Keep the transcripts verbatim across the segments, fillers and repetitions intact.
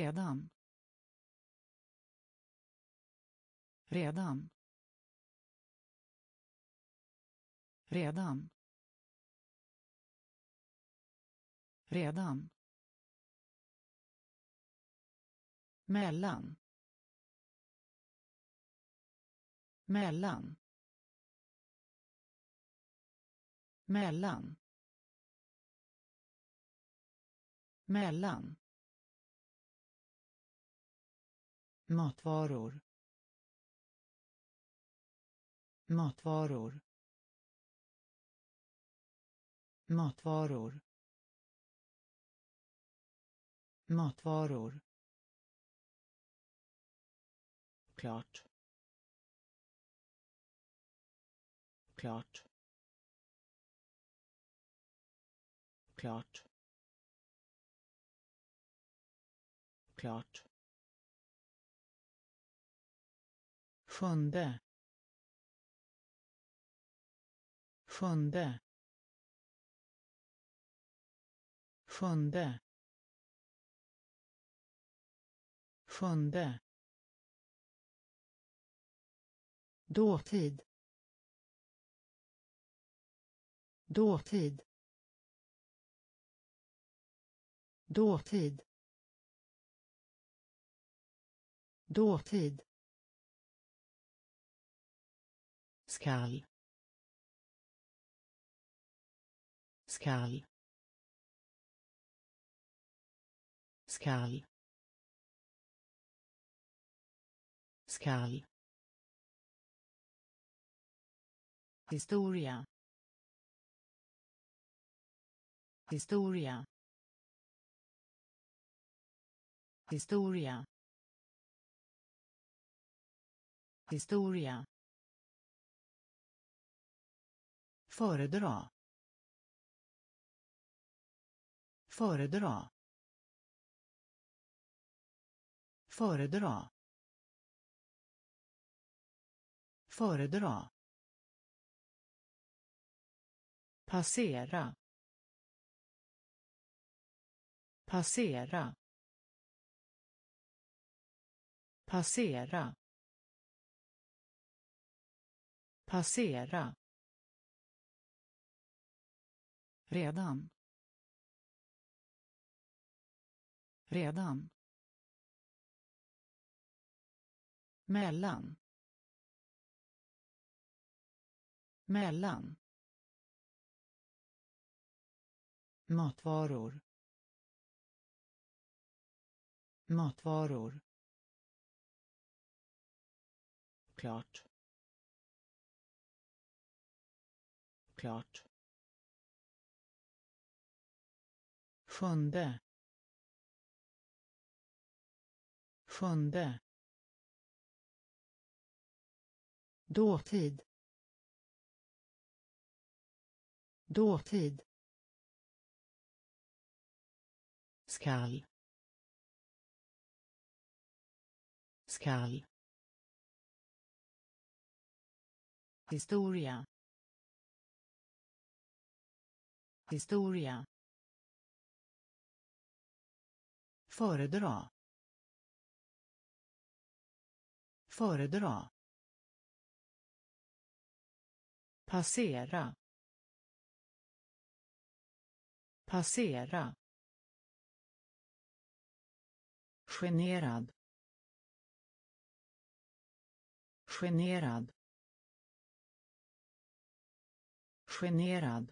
redan, redan, redan, redan, mellan, mellan, mellan, mellan, matvaror, matvaror, matvaror, matvaror, klart, klart, klart, klart, sjunde, sjunde, sjunde, sjunde, dåtid, dåtid, dåtid, dåtid, skall, skall, skall, skall, historia, historia, historia, historia, föredra, föredra, föredra, föredra, passera, passera, passera, passera, redan, redan, mellan, mellan, matvaror, matvaror, klart, klart, sjunde, sjunde, dåtid, dåtid, skall, skall, historia, historia, föredra, föredra, passera, passera, generad, generad, generad,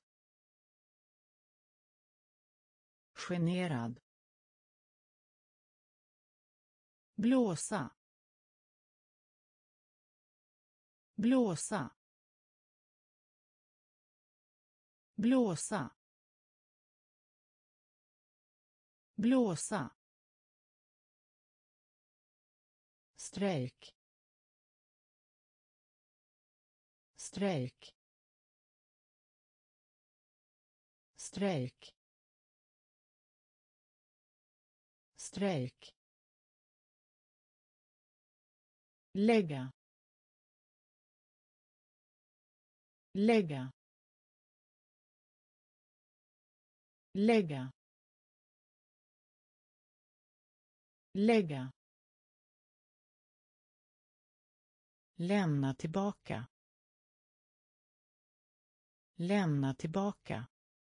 generad, blåsa, blåsa, blåsa, blåsa, strejk, strejk, strejk, strejk, lägga, lägga, lägga, lägga, lämna tillbaka, lämna tillbaka,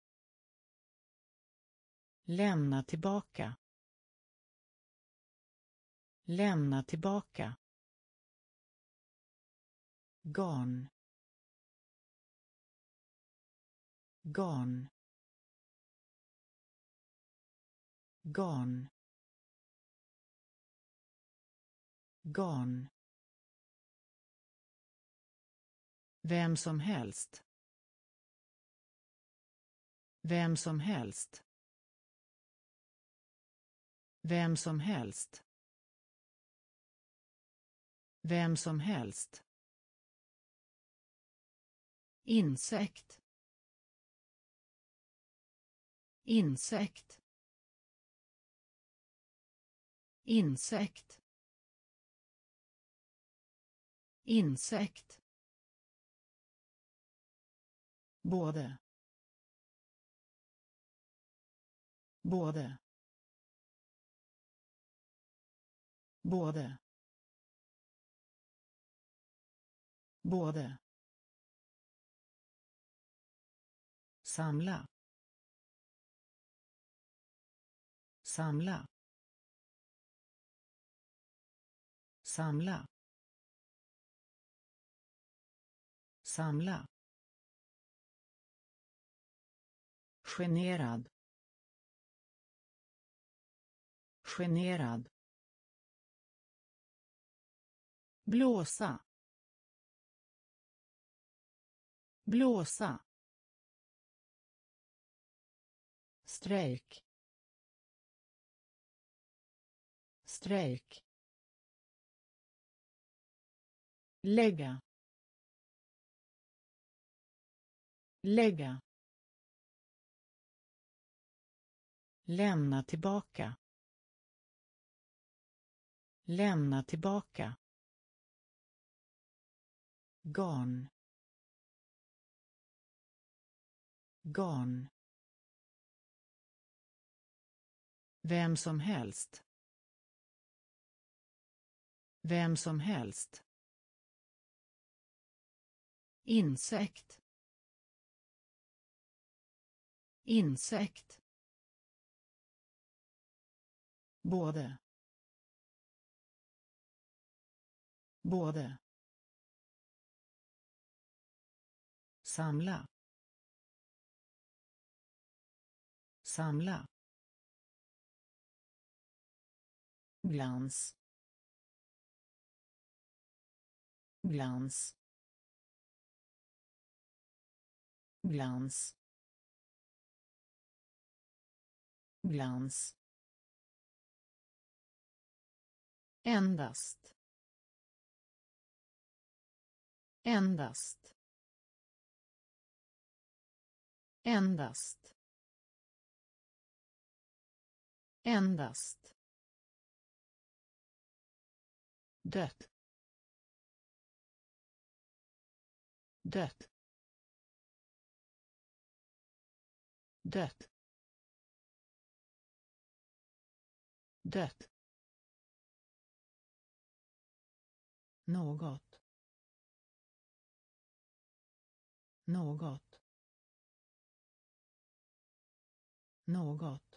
lämna tillbaka, lämna tillbaka, garn, garn, garn, garn, vem som helst, vem som helst, vem som helst, vem som helst, insekt, insekt, insekt, insekt, både, både, både, både, samla, samla, samla, samla, generad, generad, blåsa, blåsa, strejk, strejk, lägga, lägga, lämna tillbaka, lämna tillbaka, garn, garn, vem som helst, vem som helst, insekt, insekt, både, både, samla, samla, glans, glans, glans, glans, endast, endast, endast, endast, dött, dött, dött, dött, något, något, något,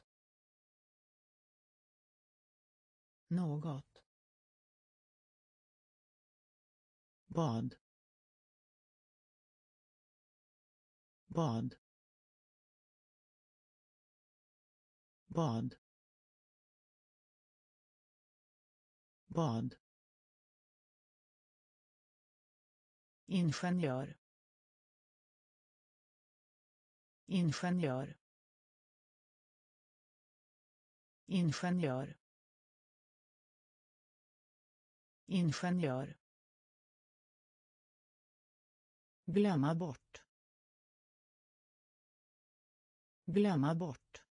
något, bad, bad, bad, bad, ingenjör, ingenjör, ingenjör, ingenjör, glömma bort, glömma bort,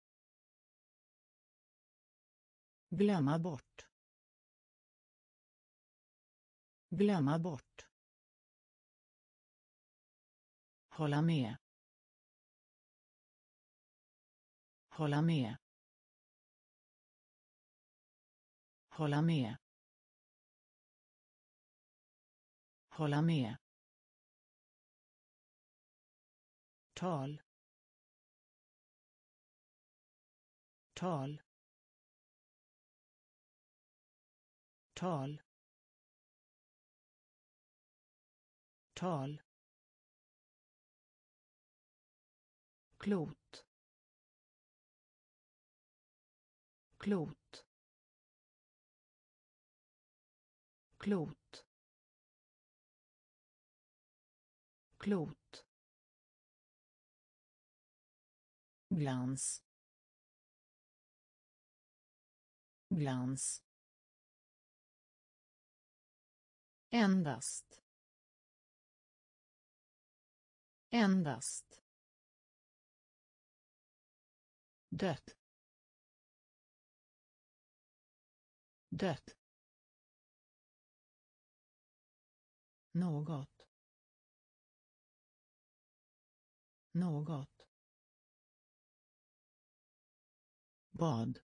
glömma bort, glömma bort, hålla med, hålla med, Hålla med. Hålla med. Tal. Tal. Tal. Tal. Klot. Klot. Klot. Klot. Glans. Glans. Endast. Endast. Dött. Dött. Något. Något. Bad.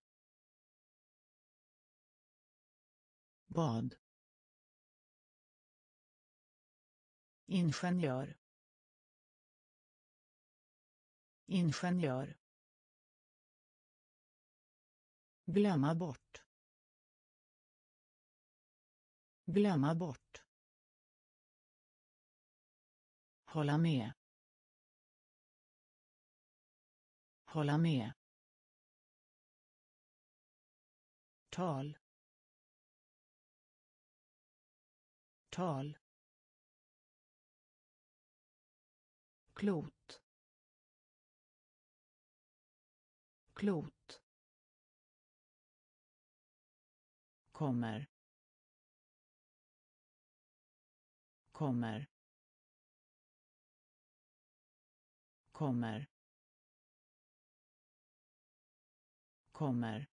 Bad. Ingenjör. Ingenjör. Glömma bort. Glömma bort. Hålla med. Hålla med. Tal. Tal. Klot. Klot. Kommer. Kommer. Kommer. Kommer.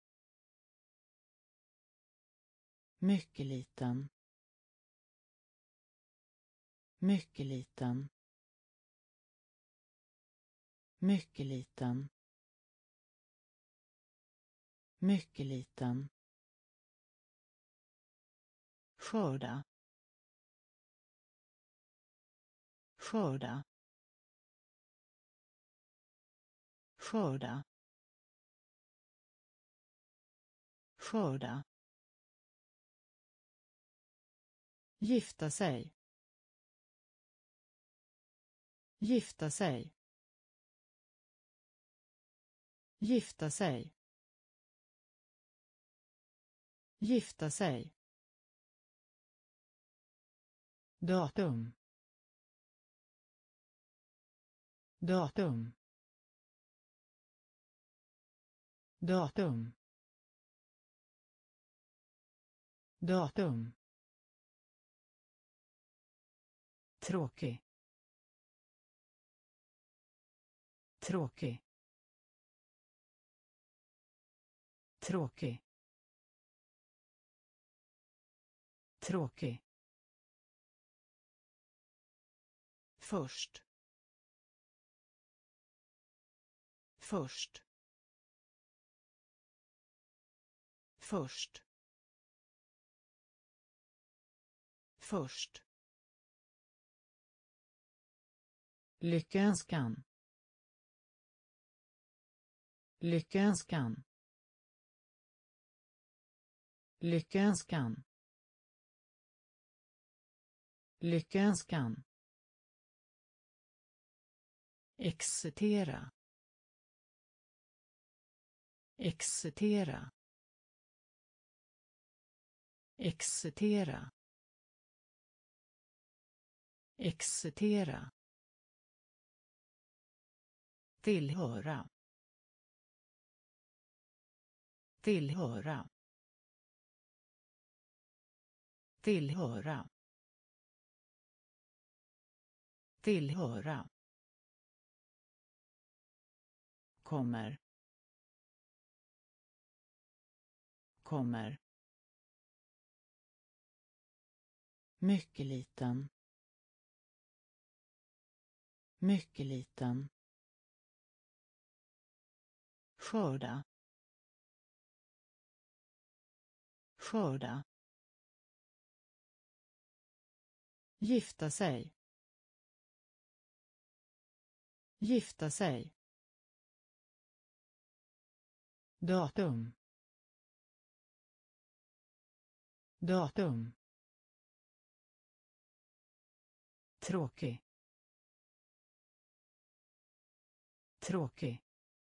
Mycket liten. Mycket liten. Mycket liten. Mycket liten. Skörda. Skörda. Skörda. Skörda. Gifta sig. Gifta sig. Gifta sig. Gifta sig. Datum. Datum. Datum. Datum. Tråkig. Tråkig. Tråkig. Tråkig. Först. Först. Först. Först. Lyckönskan. Lyckönskan. Lyckönskan. Lyckönskan. Excitera. Excitera. Excitera. Excitera. Tillhöra. Tillhöra. Tillhöra. Tillhöra. Kommer. Kommer. Mycket liten. Mycket liten. Skörda. skörda, gifta sig, gifta sig, datum, datum, tråkig, tråkig,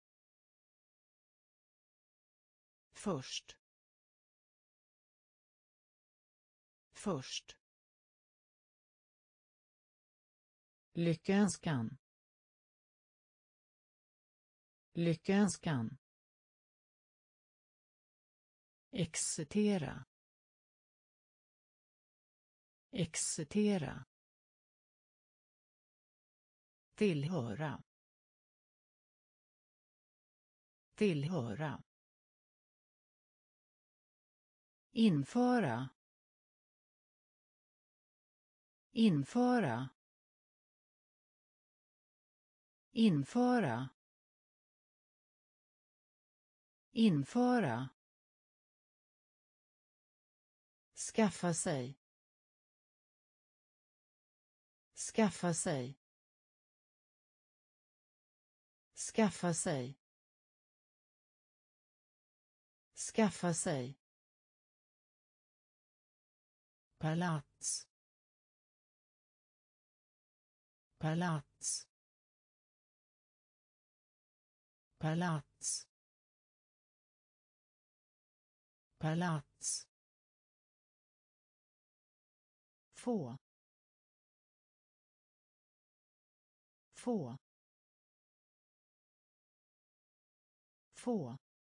först, först, lyckönskan, lyckönskan, excitera, excitera, tillhöra, tillhöra, införa, införa, införa, införa, skaffa sig, skaffa sig, skaffa sig, skaffa sig, palats, palats, palats, palats, få, få, få,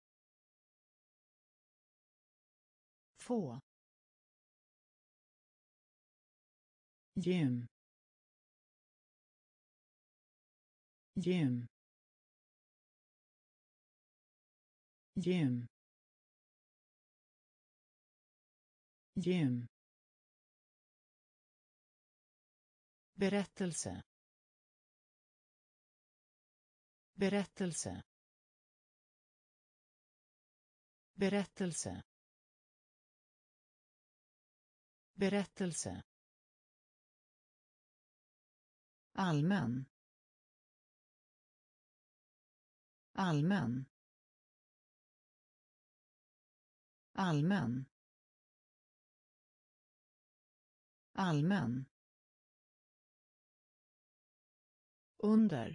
få, gym, gym, gym, gym, berättelse, berättelse, berättelse, berättelse, allmän, allmän, allmän, allmän, under,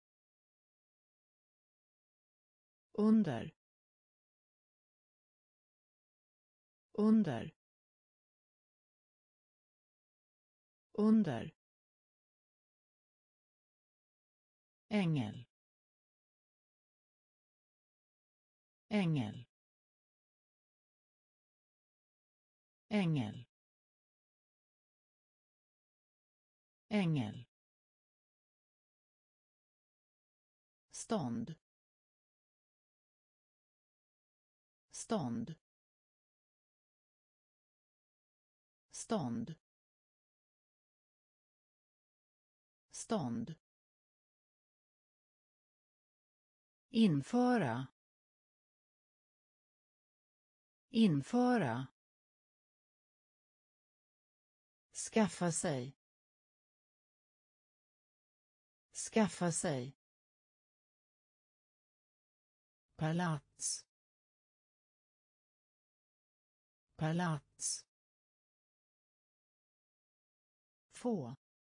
under, under, under, ängel, ängel, ängel, ängel, stånd, stånd, stånd, stånd, införa, införa, skaffa sig, skaffa sig, palats, palats, få,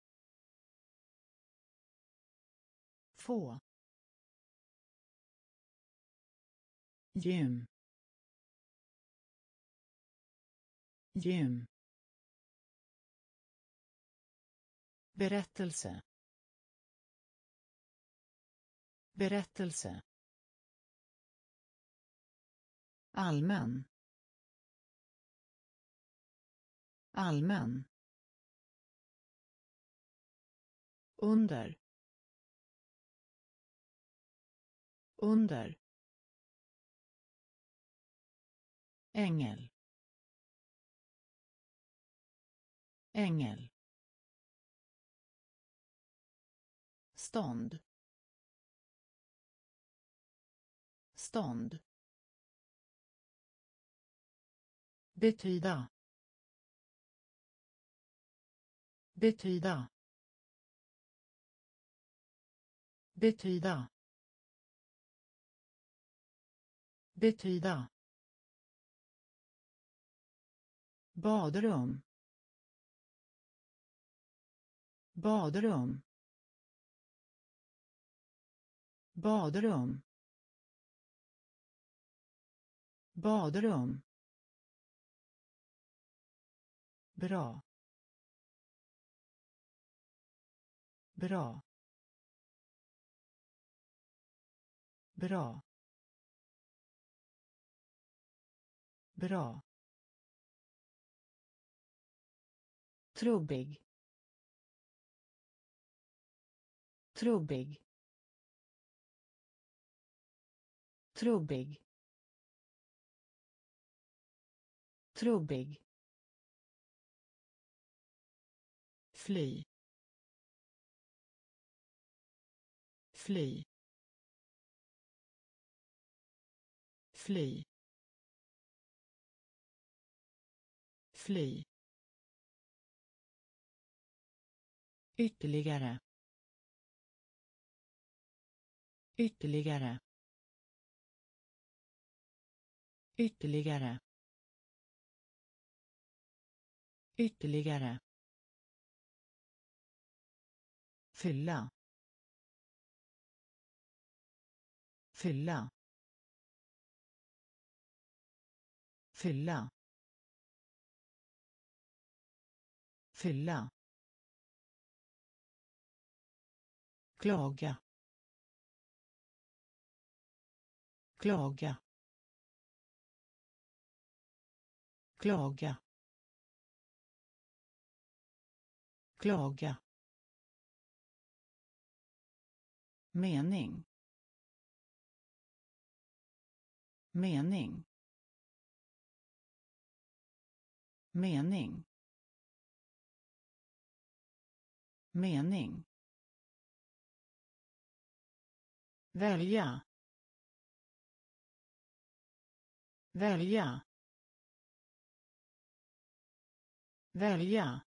få, gym, gym, berättelse, berättelse, allmän, allmän, under, under, ängel, ängel, stånd, stånd, betyda, betyda, betyda, betyda, badrum, badrum, badrum, badrum, bra, bra, bra, bra, trubbig, trubbig, trubbig, trubbig, fly, fly, fly, fly, ytterligare, ytterligare, ytterligare, ytterligare, fylla, fylla, fylla, fylla, klaga, klaga, klaga, klaga, mening, mening, mening, mening, välja, välja, välja,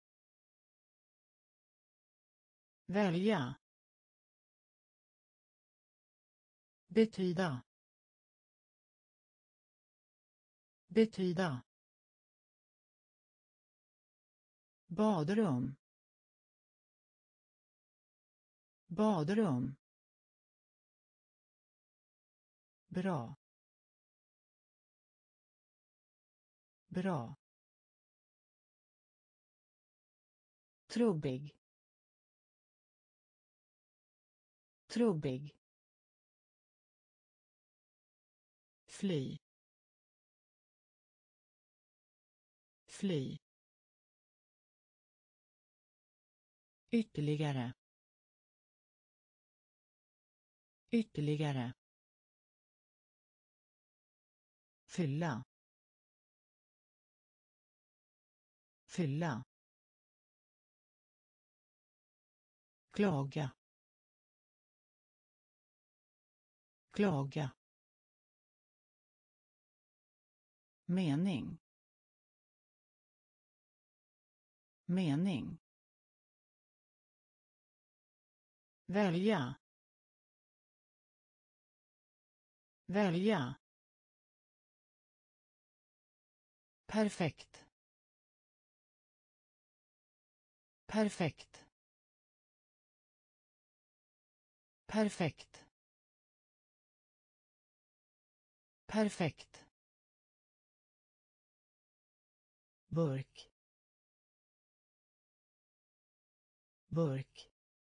välja, betyda, betyda, badrum, badrum, bra, bra, trubbig, trubbig, fly, fly, ytterligare, ytterligare, fylla, fylla, klaga, klaga, mening, mening, välja, välja, perfekt, perfekt, perfekt, perfekt, burk, burk,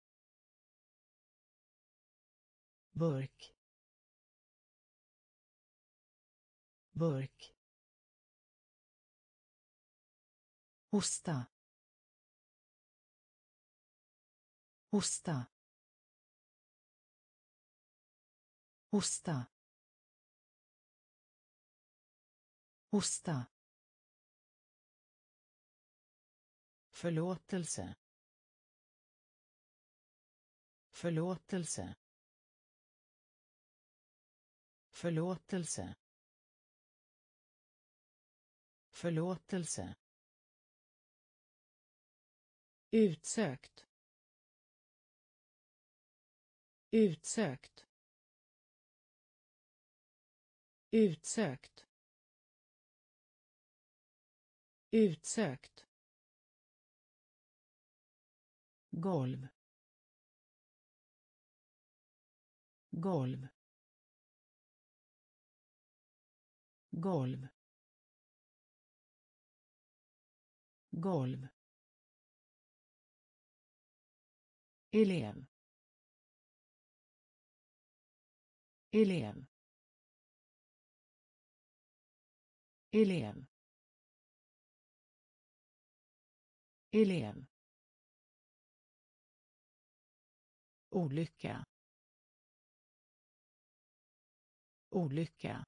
burk, burk, hosta, hosta, hosta, hosta, förlåtelse, förlåtelse, förlåtelse, Förlåtelse. Utsökt. Utsökt. Utsökt. Utsökt. Golv. Golv. Golv. Golv. Elev. Elev. Elev. Elev. Olycka. Olycka.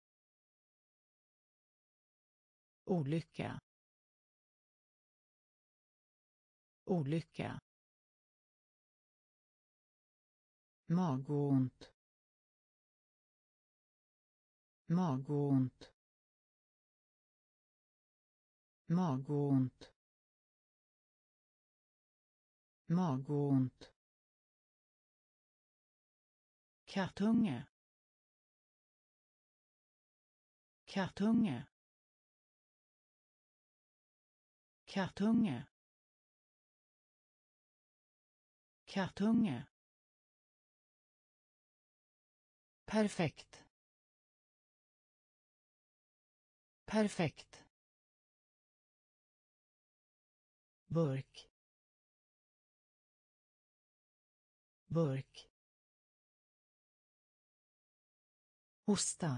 Olycka. Olycka. Magont. Magont. Magont. Magont. Kartunge. Kartunge. Kartunge. Kartunge. Perfekt. Perfekt. Burk. Burk. Hosta.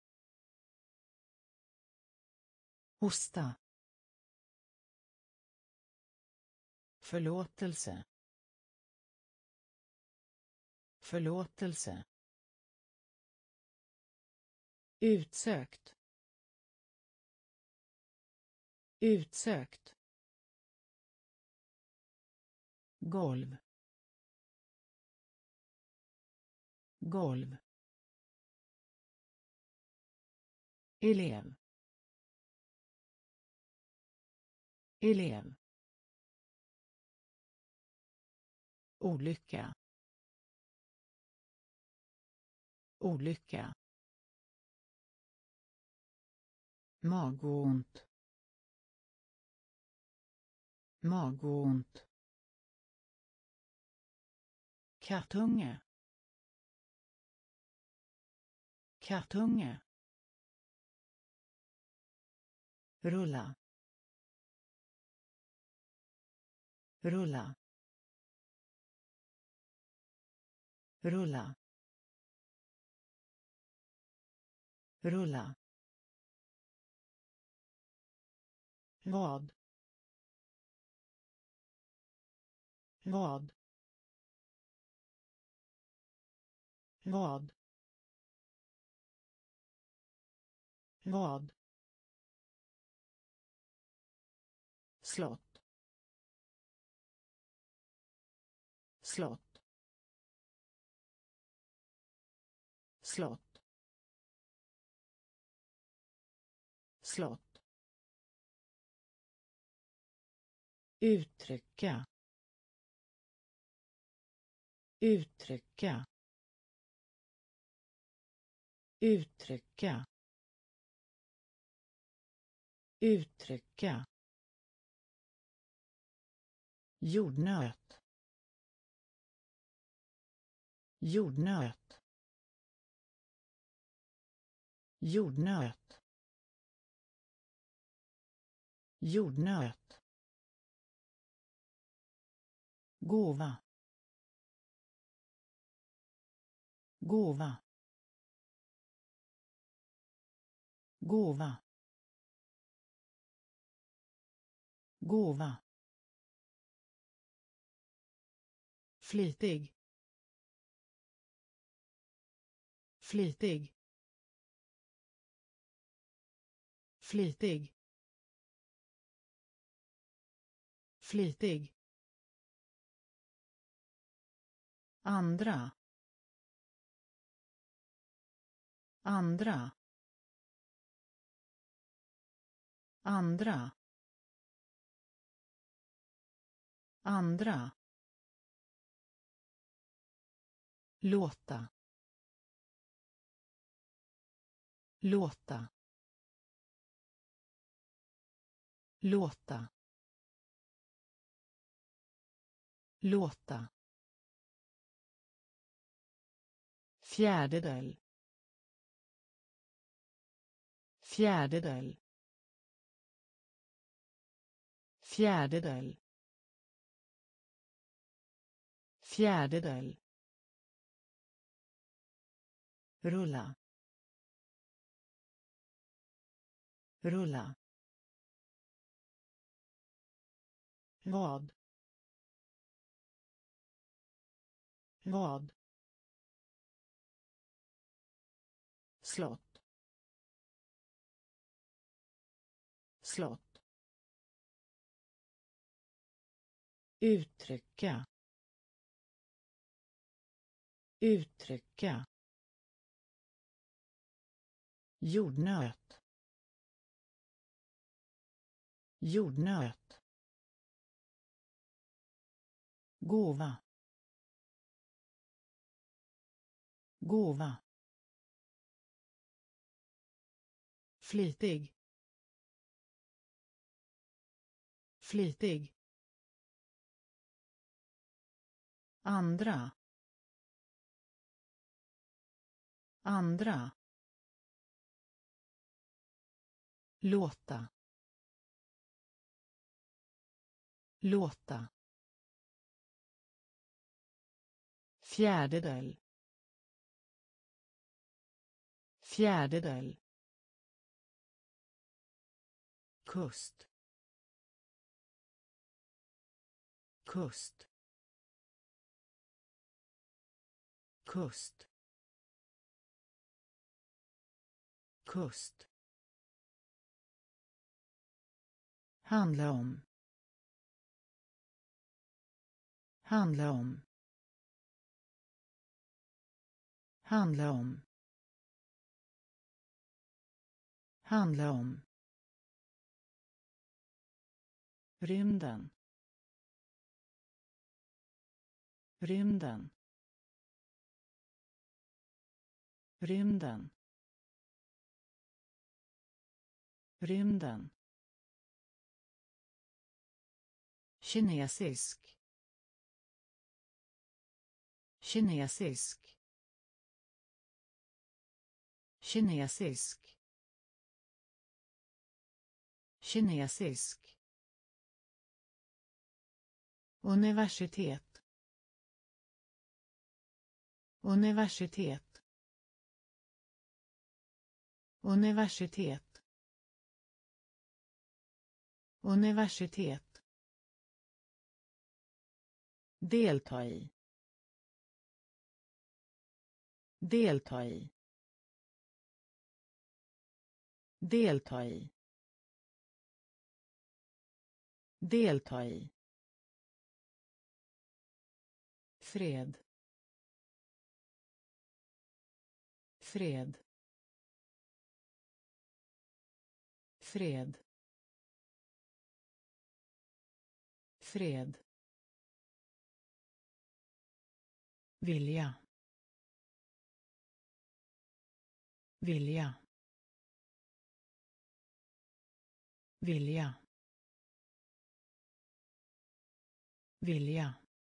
Hosta. Förlåtelse. Förlåtelse. Utsökt. Utsökt. Golv. Golv. Elev. Elev. Olycka. Olycka. Magont. Magont. Kartunge. Kartunge. Rulla. Rulla. Rulla. Rulla. Vad? Vad? Vad? Vad? Slott. Slott. Slott. Slott. Uttrycka. Uttrycka. Uttrycka. Uttrycka. Jordnöt. Jordnöt. Jordnöt. Jordnöt. Gåva. Gåva. Gåva. Gåva. Flitig. Flitig. Flitig. Flitig. Andra. Andra. andra, andra, låta, låta, låta, låta, fjärdedel, fjärdedel, fjärdedel, fjärdedel, rulla, rulla, vad, vad, slott, slott, uttrycka, uttrycka, jordnöt, jordnöt, gåva, gåva, flitig, flitig, andra, andra, låta, låta, fjärdedel, fjärdedel, kust, kust, kust, kust, handla om, handla om, handla om, handla om, rymden, rymden, rymden, rymden, kinesisk, kinesisk, kinesisk, kinesisk, universitet, universitet, universitet, universitet, delta i, delta i, delta i, delta i, fred, fred, fred, fred, vilja, vilja, vilja, vilja,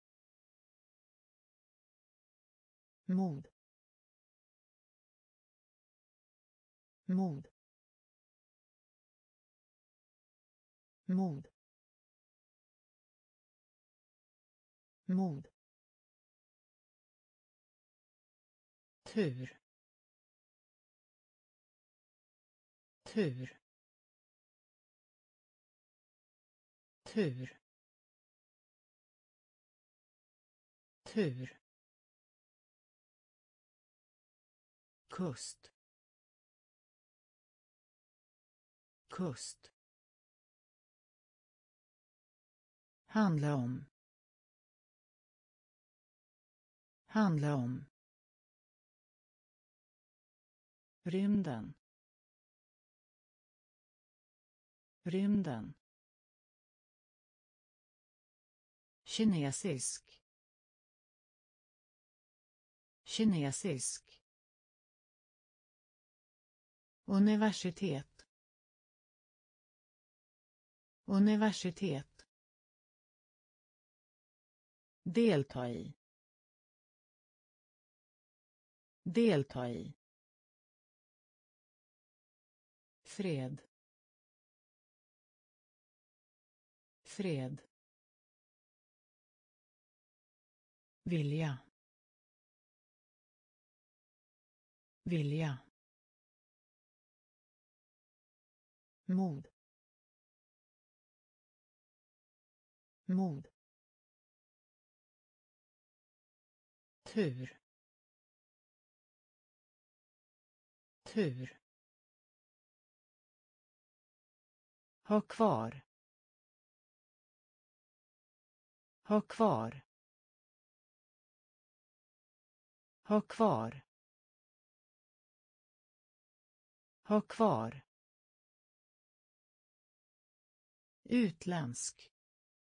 mod, mod, mod, mod, tur, tur, tur, tur, kust, kust, handla om, handla om, rymden, Rymden. Kinesisk. Kinesisk. Universitet. Universitet. Delta i. Delta i. Fred. Fred. Vilja. Vilja. Mod. Mod. Tur. Tur. Ha kvar. Ha kvar. Ha kvar. Ha kvar. Utländsk.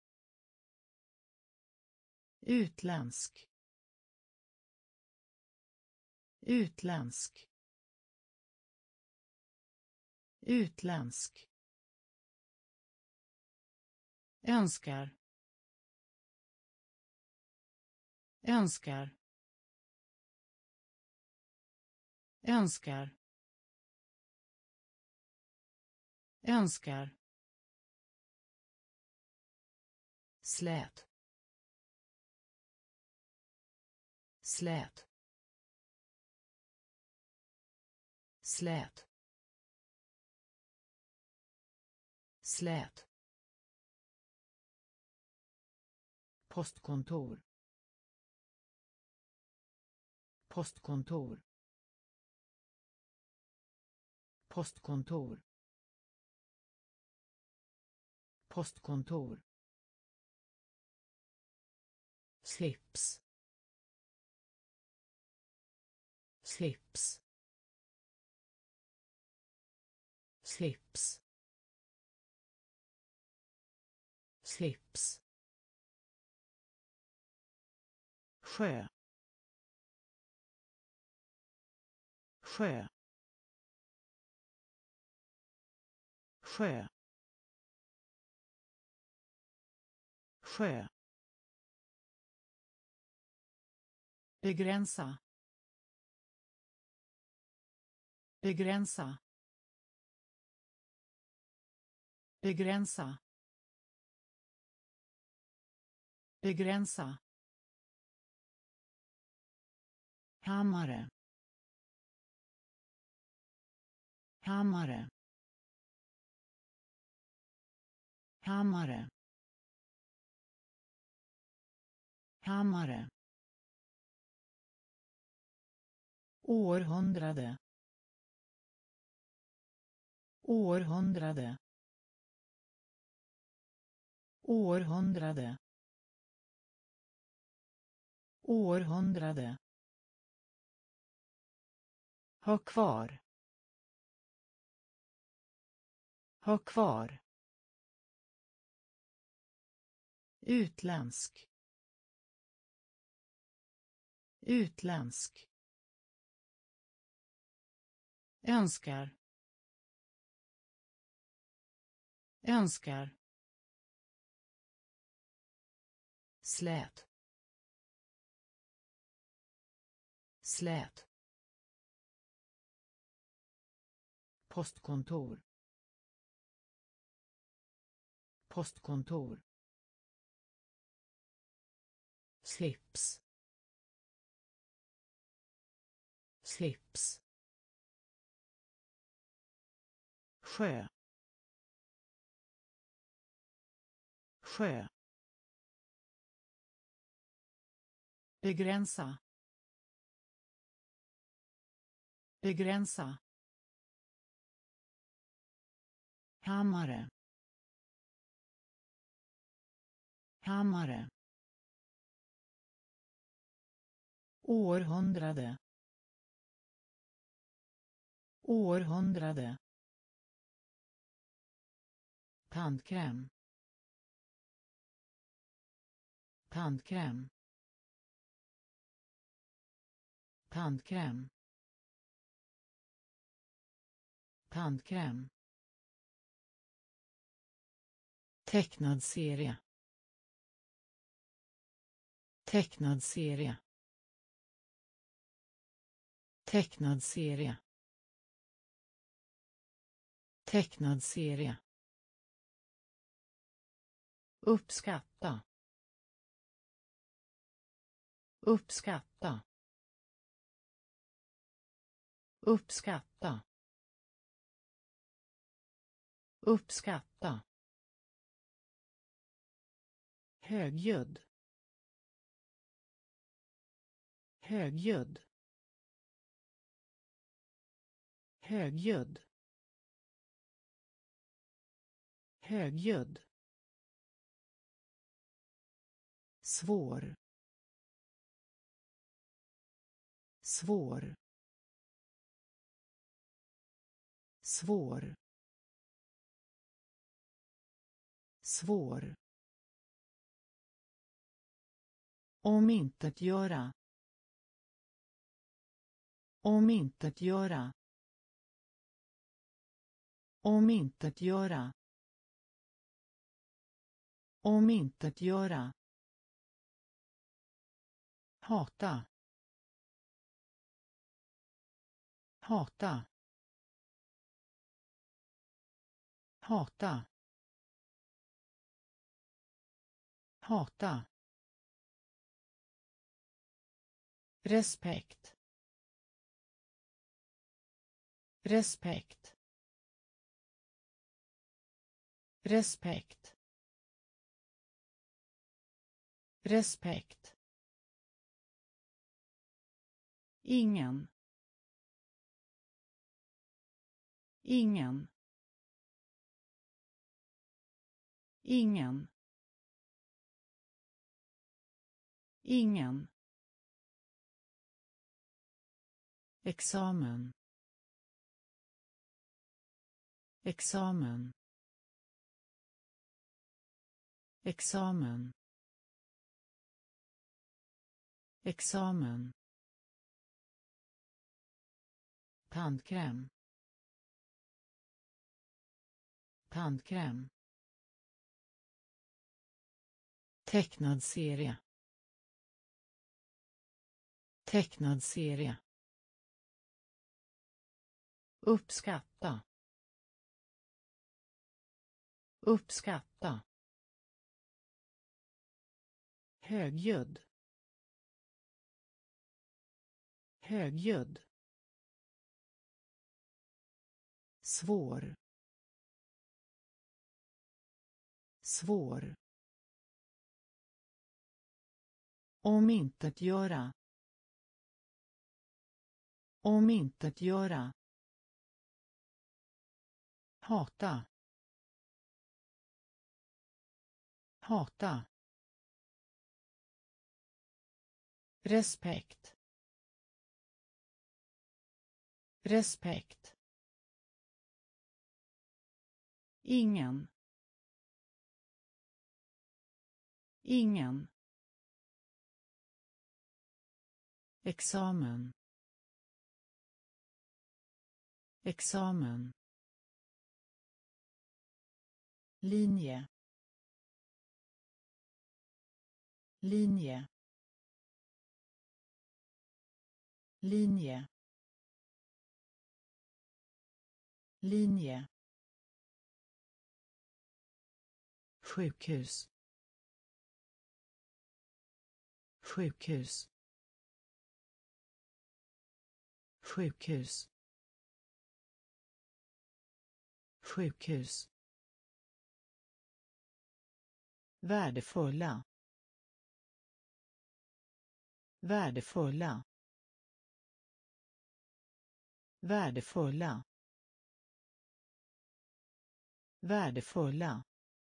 Utländsk. Utländsk. Utländsk. Önskar. Önskar. Önskar. Önskar. Slät. Slät. Slät. Slät. Postkontor. Postkontor. Postkontor. Postkontor. Slips. Slips. Slips. Slips. Sjö. Sjö. Sjö. Sjö. Begränsa. Begränsa. Begränsa. Begränsa. Hammare. Hammare. Hammare. Hammare. Århundrade. Århundrade. Århundrade. Århundrade. Ha kvar. Ha kvar. Utländsk. Utländsk. Önskar. Önskar. Slät. Slät. Postkontor. Postkontor. Slips. Slips. Sjö. Sjö. Begränsa. Begränsa. Hammare. Hammare. Århundrade. Århundrade. tandkräm, tandkräm, tandkräm, tandkräm, tecknad serie, tecknad serie, tecknad serie, tecknad serie, uppskatta, uppskatta, uppskatta, uppskatta, högljudd, högljudd, högljudd, högljudd, svår, svår, svår, svår, omintetgöra, omintetgöra, omintetgöra, omintetgöra, hata, hata, hata, hata, respekt, respekt, respekt, respekt, ingen, ingen, ingen, ingen, examen, examen, examen, examen, tandkräm, tandkräm, tecknad serie, tecknad serie, uppskatta, uppskatta, högljudd, högljudd, svår, svår, omintetgöra, omintetgöra, hata, hata, respekt, respekt, ingen, ingen, examen, examen, linje, linje, linje, linje, sjukhus, sjukhus, sjukhus, sjukhus, värdefulla, värdefulla, värdefulla, värdefulla,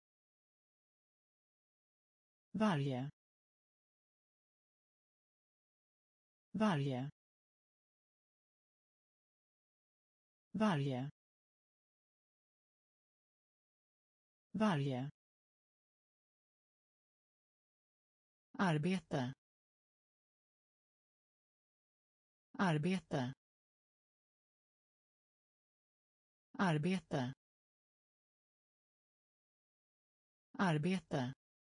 varje, varje, varje, varje arbete arbete arbete arbete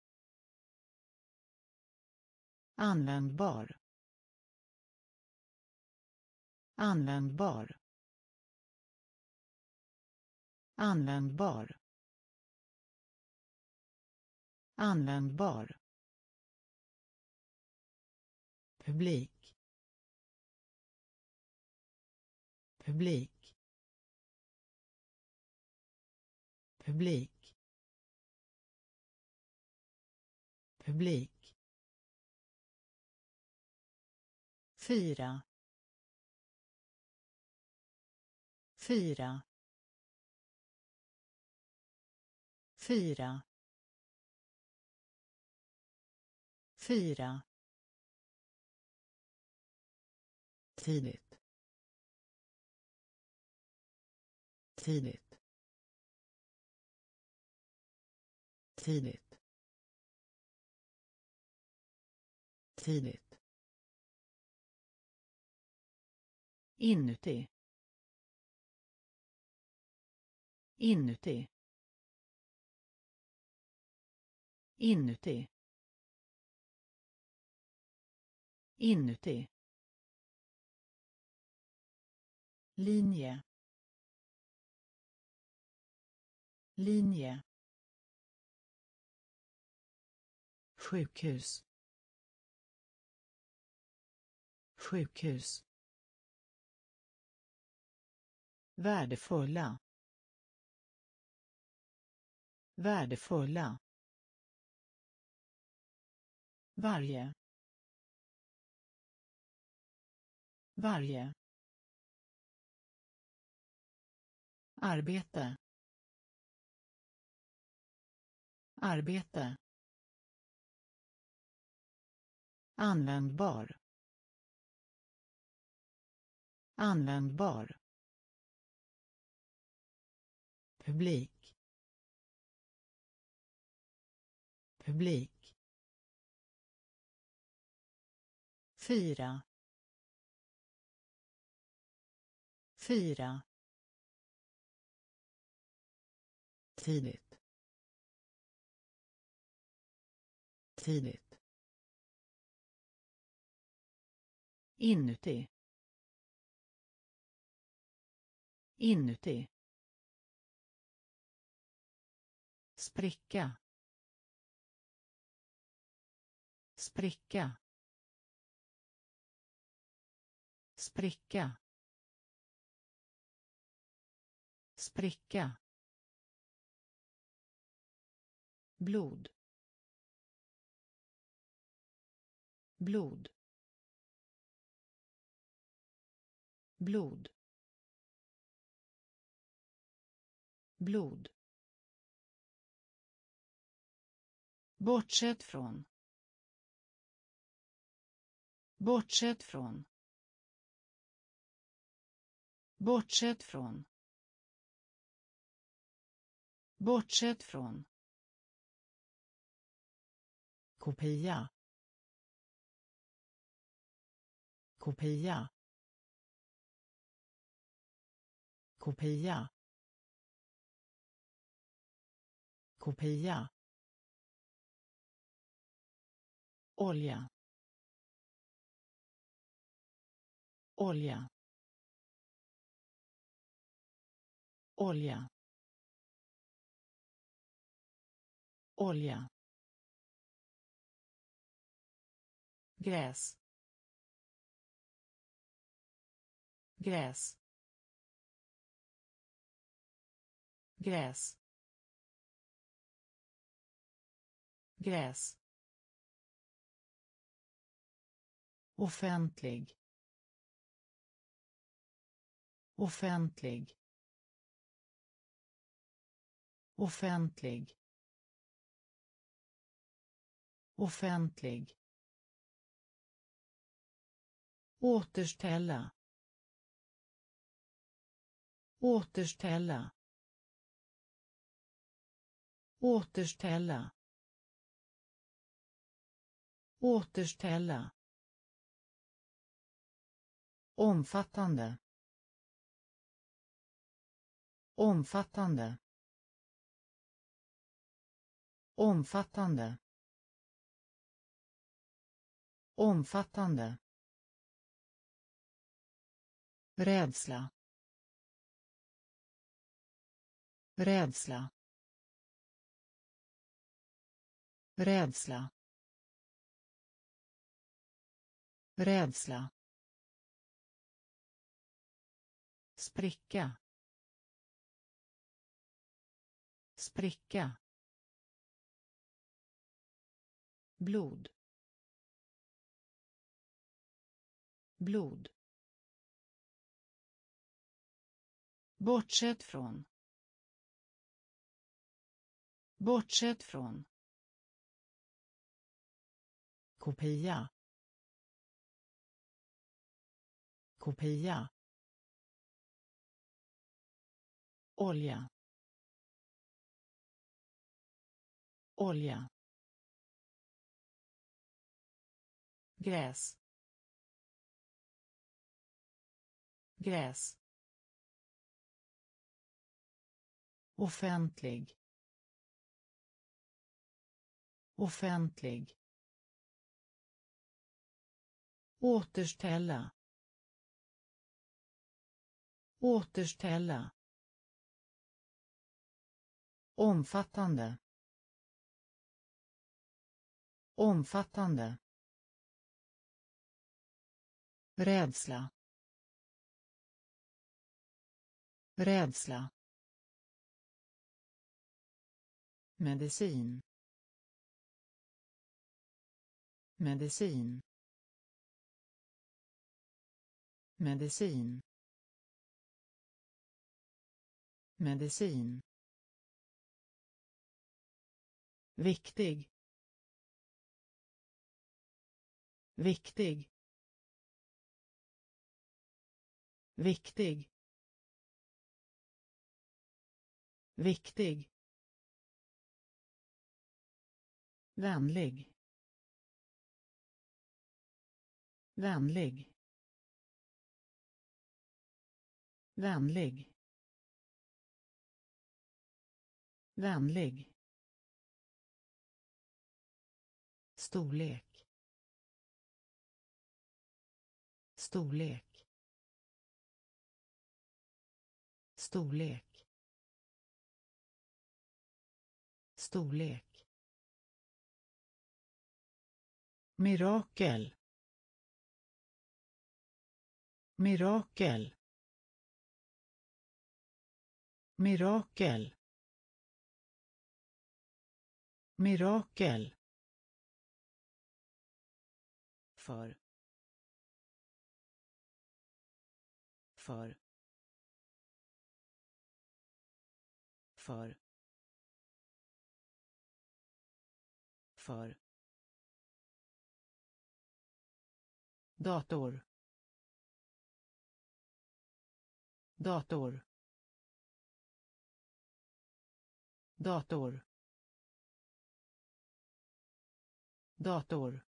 användbar användbar användbar användbar publik publik publik publik fyra fyra fyra fyra tidigt tidigt tidigt tidigt inuti inuti inuti inuti linje linje sjukhus sjukhus värdefulla värdefulla varje varje arbete arbete användbar användbar publik publik fyra fyra tidigt tidigt inuti inuti spricka spricka spricka spricka blod blod blod blod bortsett från bortsett från bortsett från bortsett från kopia kopia kopia kopia olja olja olja olja gräs gräs gräs gräs offentlig offentlig offentlig offentlig återställa återställa återställa, återställa, omfattande, omfattande, omfattande, omfattande, rädsla, rädsla, rädsla, rädsla, spricka, spricka, blod, blod, bortsett från, bortsett från, kopia, kopia, olja, olja, gräs, gräs, offentlig, offentlig, återställa, återställa, omfattande, omfattande, rädsla, rädsla, medicin, medicin, medicin, medicin, viktig, viktig, viktig, viktig, vänlig, vänlig, vänlig, vänlig, storlek, storlek, storlek, storlek, mirakel, mirakel, mirakel, mirakel, för, för, för, för, dator, dator, dator, dator,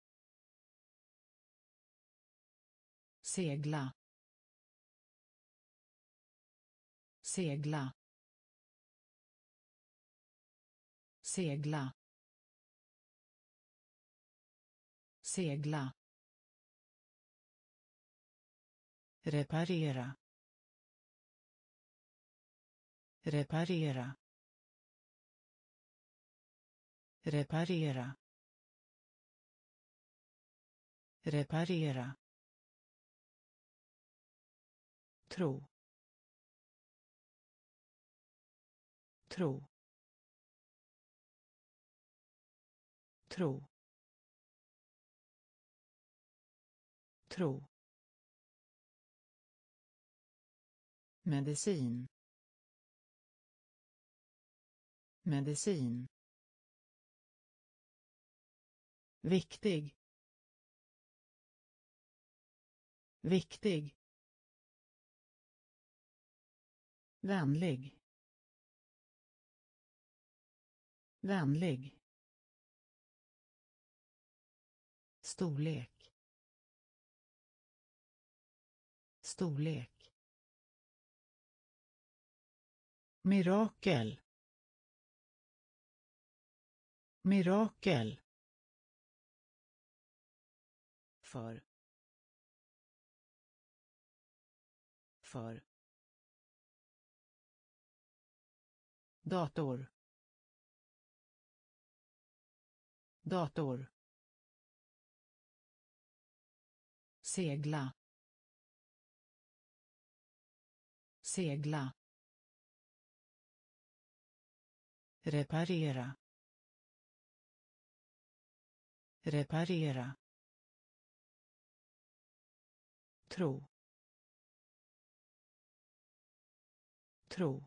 segla, segla, segla, segla, reparera, reparera, reparera, reparera, tro, tro, tro, tro, medicin, medicin, viktig, viktig, vänlig, vänlig, storlek, storlek, mirakel, mirakel, för, för, dator, dator, segla, segla, reparera, reparera, tro, tro,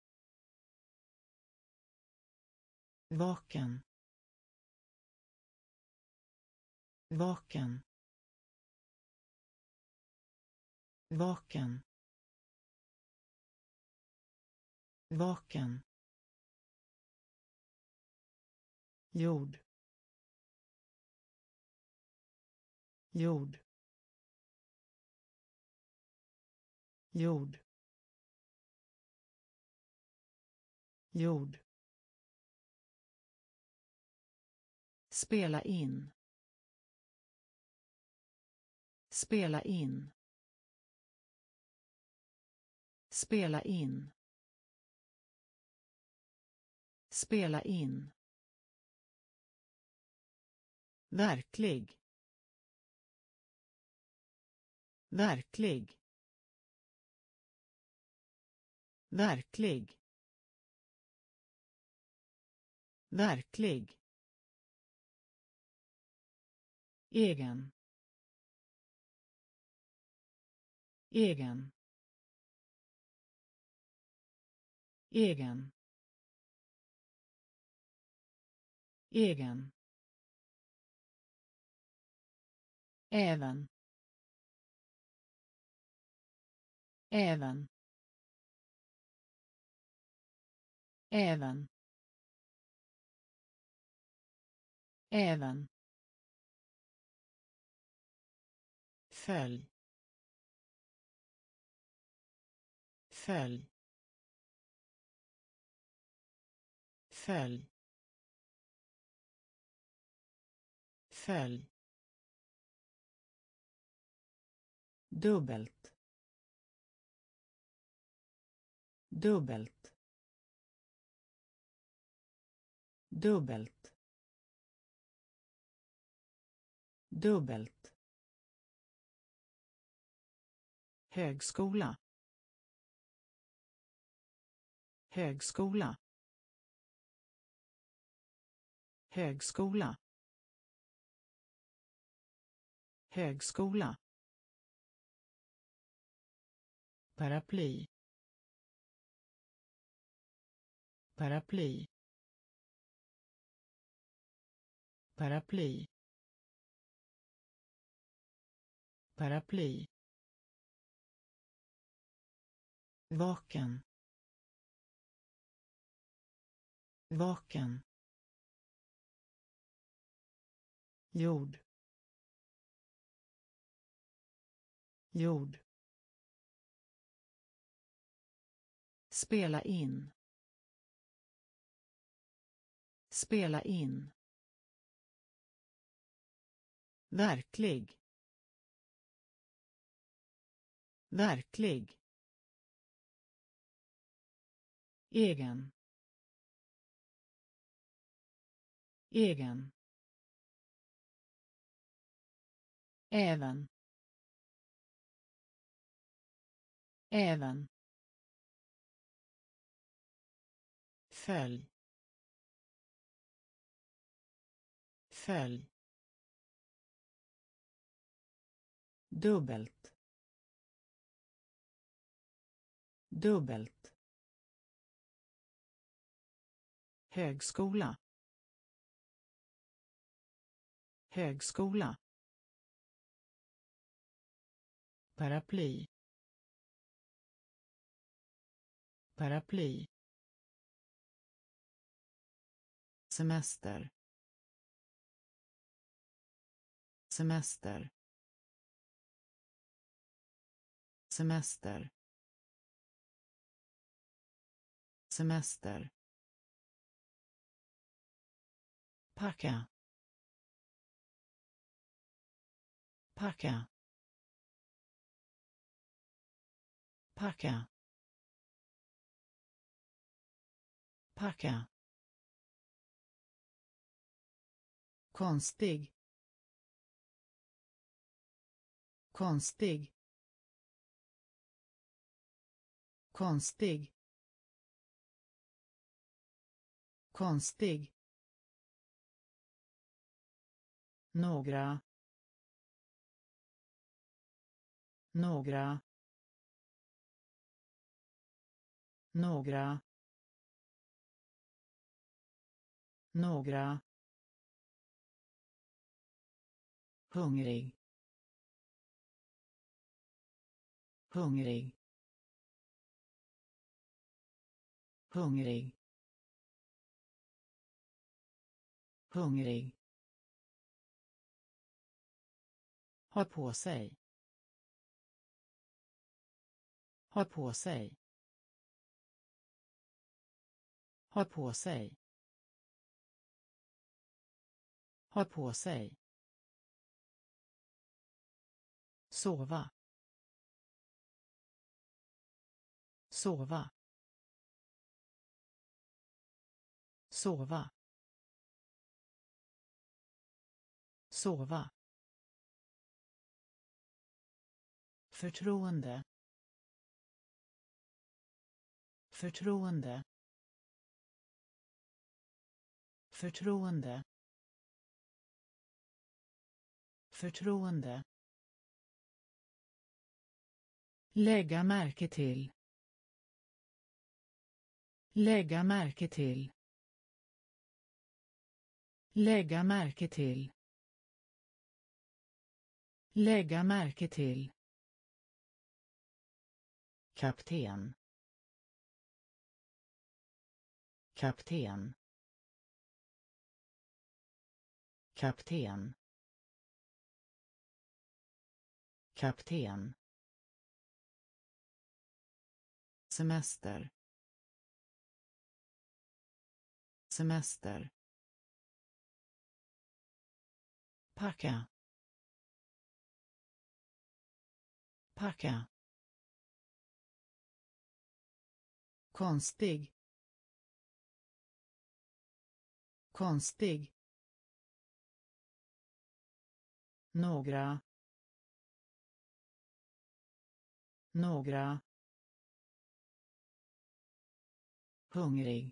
vaken, vaken, vaken, vaken, jord, jord, jord, jord, spela in, spela in, spela in, spela in, verklig, verklig, verklig, verklig, egen, egen, egen, egen, även, även, även, även, följ, följ, följ, följ, dubbelt, dubbelt, dubbelt, dubbelt, högskola, högskola, högskola, högskola, paraply, paraply, paraply, paraply, vaken, vaken, jord, jord, spela in, spela in, verklig, verklig, egen, egen, även, även, följ, följ, dubbelt, dubbelt, högskola, högskola, paraply, paraply, semester semester semester semester packa packa packa packa konstig konstig konstig konstig några några några några hungrig hungrig hungrig hungrig ha på sig ha på sig ha på sig ha på sig sova sova sova sova förtroende förtroende förtroende förtroende lägga märke till lägga märke till lägga märke till lägga märke till kapten kapten kapten kapten semester semester packa packa konstig konstig några några hungrig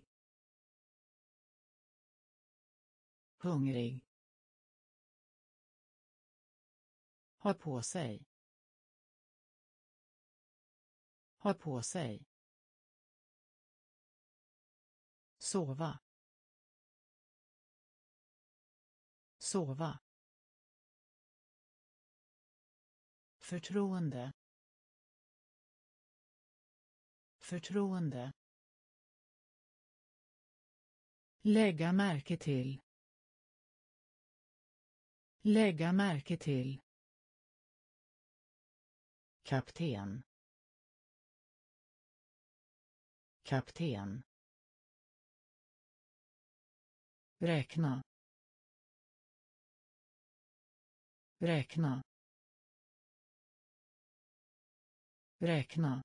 hungrig ha på sig ha på sig sova sova förtroende förtroende lägga märke till lägga märke till kapten kapten räkna räkna räkna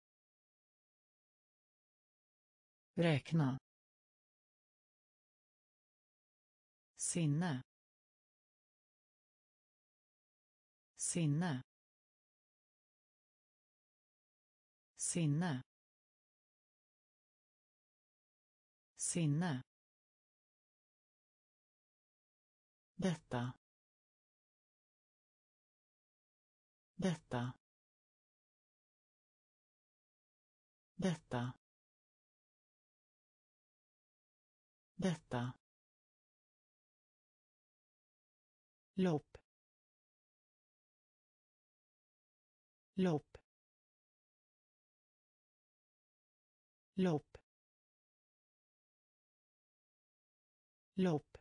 räkna sinne sinne sinne sinne detta detta detta detta lopp lopp lopp lopp,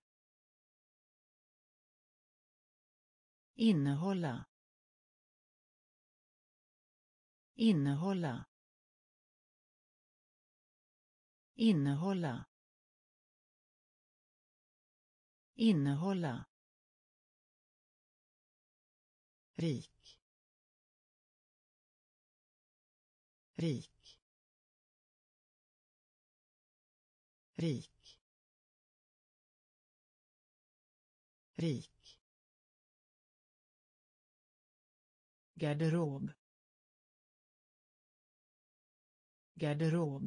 innehålla, innehålla, innehålla, innehålla, rik, rik, rik, rik, garderob, garderob,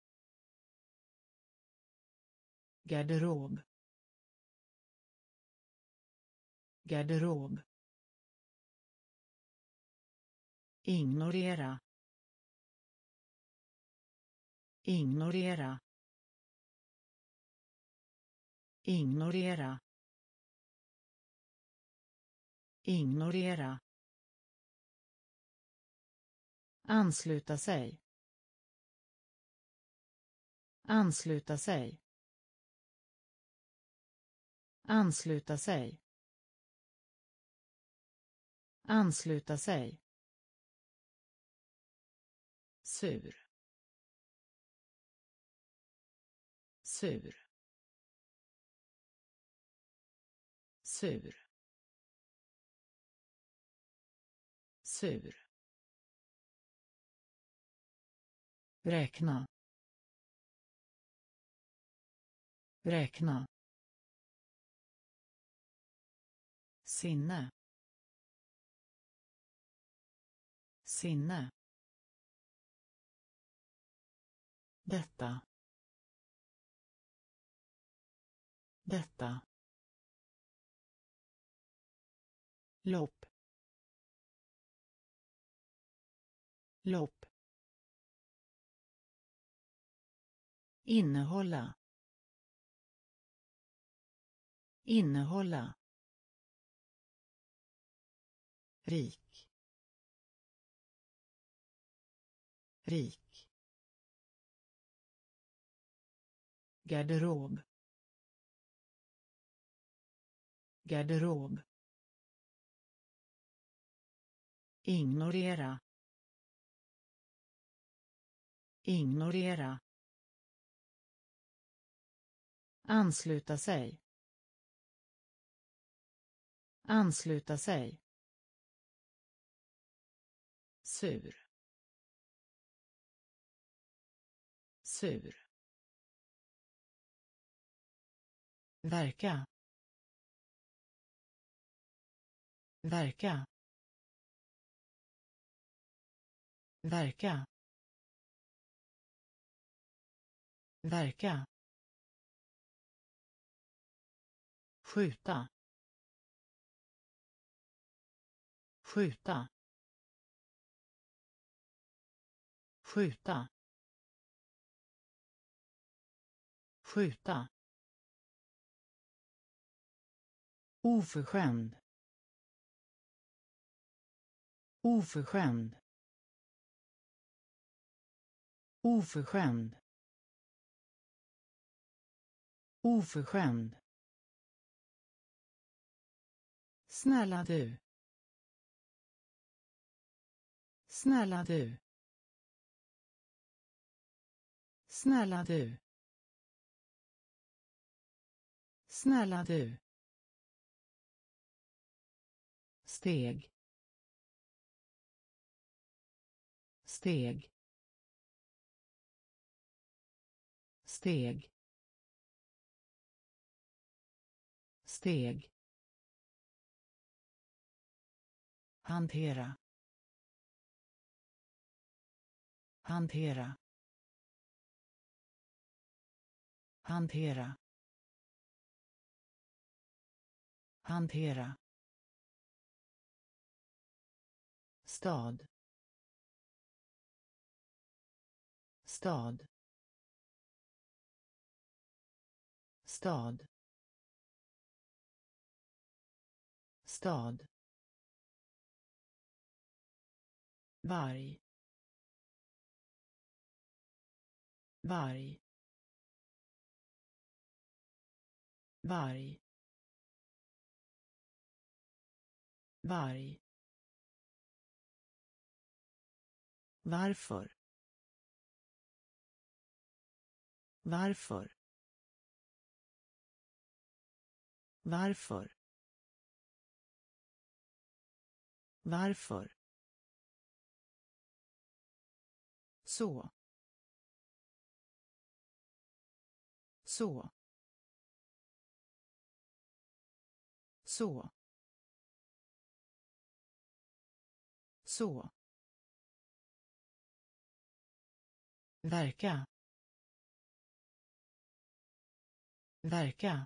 garderob, garderob, ignorera, ignorera, ignorera, ignorera, ansluta sig, ansluta sig, ansluta sig, ansluta sig, sur, sur, sur, sur, räkna, räkna, sinne, sinne, detta, detta, lopp, lopp, innehålla, innehålla, rik, rik, garderob, garderob, ignorera, ignorera, ansluta sig, ansluta sig, sur, sur, verka, verka, verka, verka, skjuta, skjuta, skjuta, skjuta, oförskämd, oförskämd, oförskämd, oförskämd, snälla du, snälla du, snälla du, snälla du, steg, steg, steg, steg, hantera, hantera, hantera, hantera, stad, stad, stad, stad, varg, varg, varg, varg, varför, varför, varför, varför, så, så, så, så, verka, verka,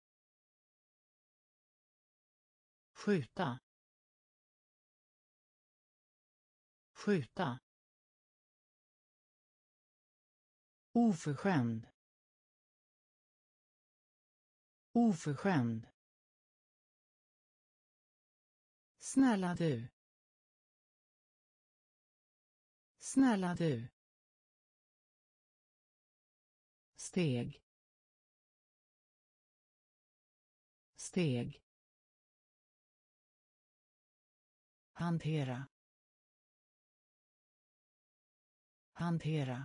skjuta, skjuta, oförskämd, oförskämd, snälla du, snälla du, steg, steg, hantera, hantera,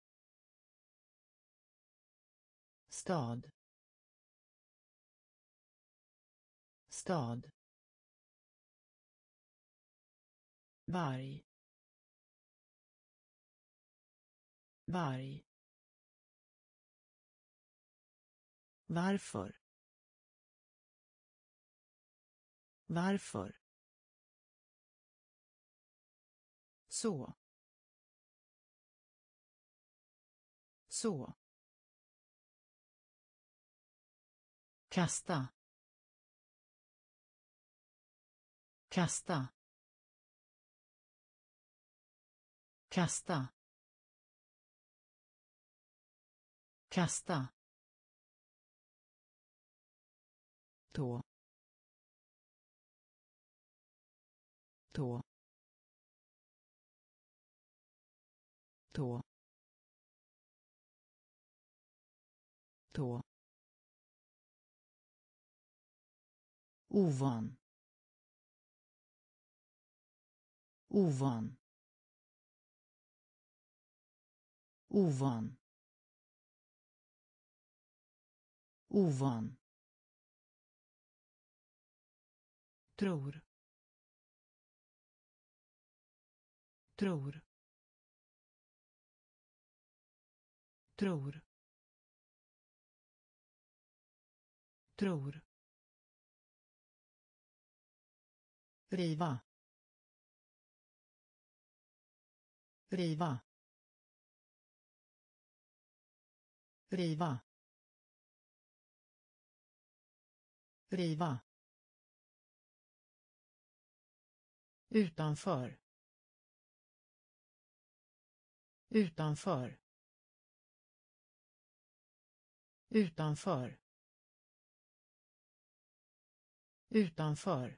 stad, stad, varg, varg, varför, varför, så, så, kasta, kasta, kasta, kasta, tå, tå, tå, tå, ovan, ovan, ovan, ovan, tror, tror, tror, tror, riva, riva, riva, riva, utanför, utanför, utanför, utanför,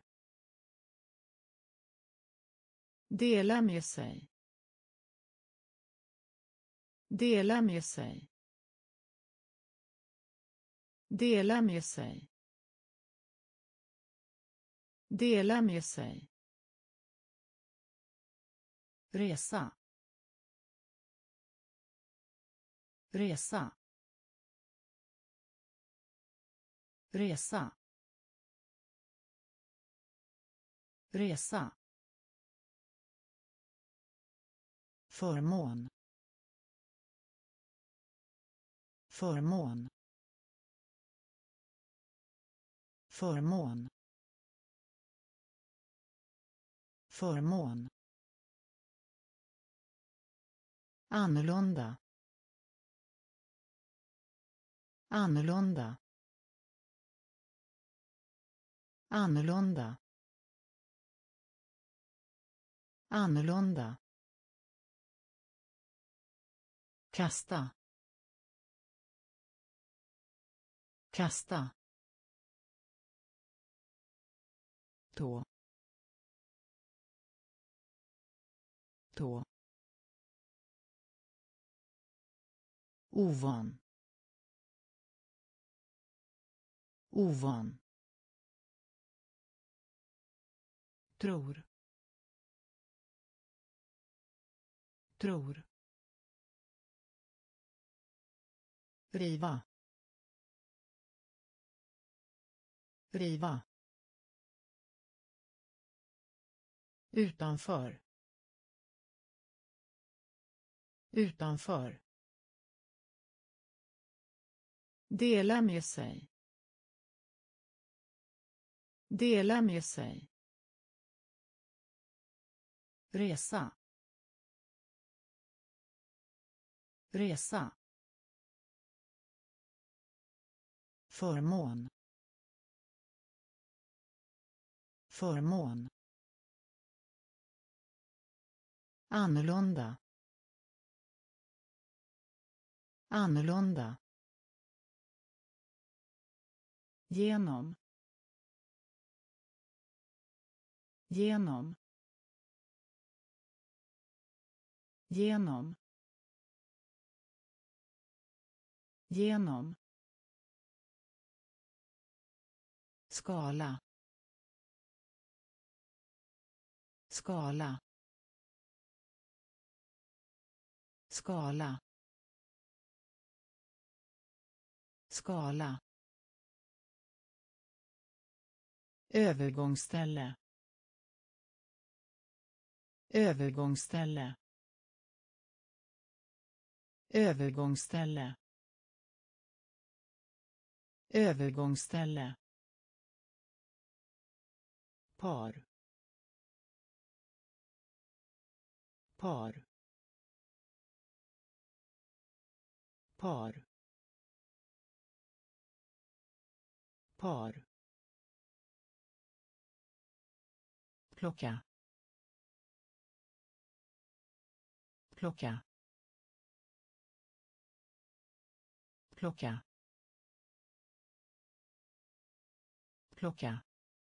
dela med sig, dela med sig, dela med sig, dela med sig, resa, resa, resa, resa, förmån, förmån, förmån, förmån, annorlunda, annorlunda, annorlunda, annorlunda, kasta, kasta, tå, tå, ovan, ovan, tror, tror, riva, riva, utanför, utanför, dela med sig, dela med sig, resa, resa, förmån, förmån, annorlunda, annorlunda, genom, genom, genom, genom, skala, skala, skala, skala, övergångsställe, övergångsställe, övergångsställe, övergångsställe, par, par, par, par, plocka, plocka, plocka, plocka,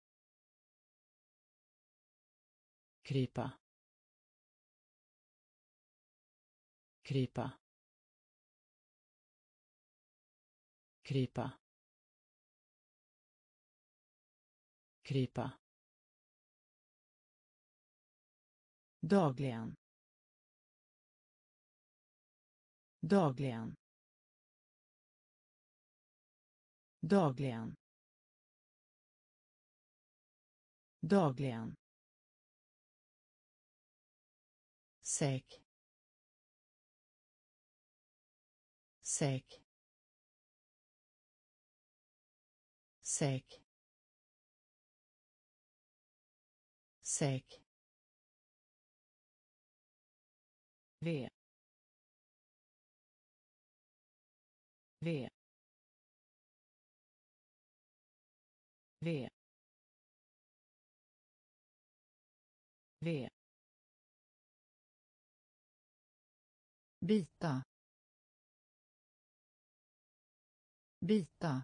krypa, krypa, krypa, krypa, dagligen, dagligen, dagligen, dagligen, säk, säk, säk, säk, V, V, V, V, bita, bita,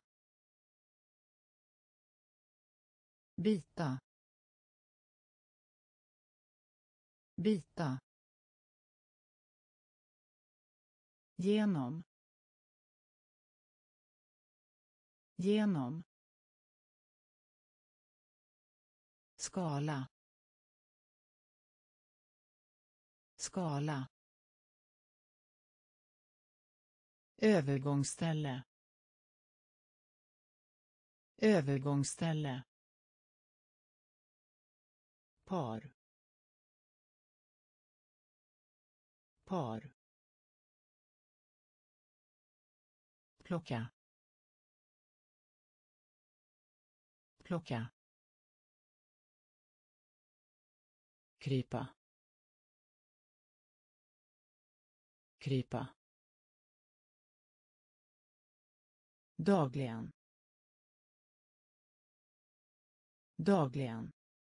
bita, bita, genom, genom, skala, skala, övergångsställe, övergångsställe, par, par, plocka, plocka, krypa, krypa, dagligen, dagligen,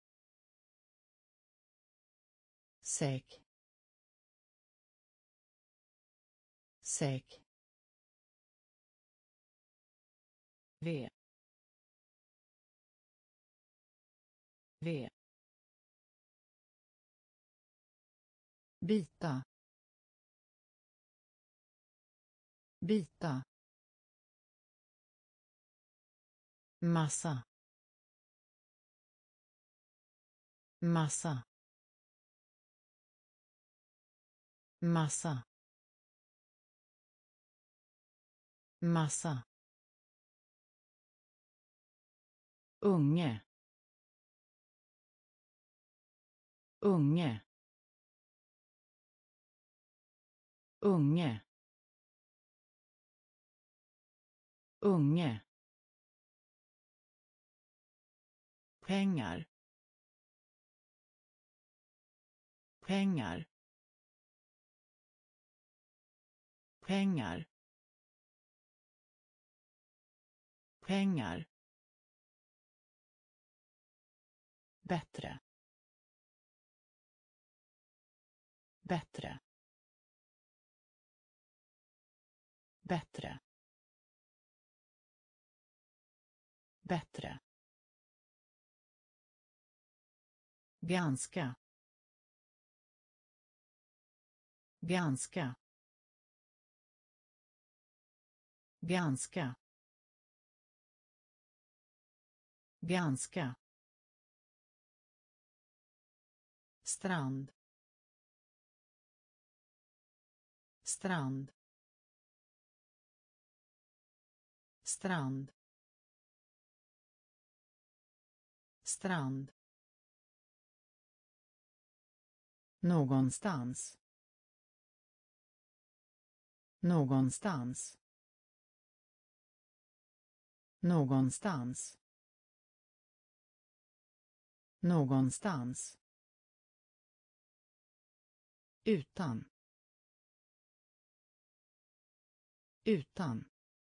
säk, säk, V, V, bita, bita, massa, massa, massa, massa, unge, unge, unge, unge, pengar, pengar, pengar, pengar, bättre, bättre, bättre, bättre, ganska, ganska, ganska, ganska, strand, strand, strand, strand, någonstans, någonstans, någonstans, någonstans, utan, utan,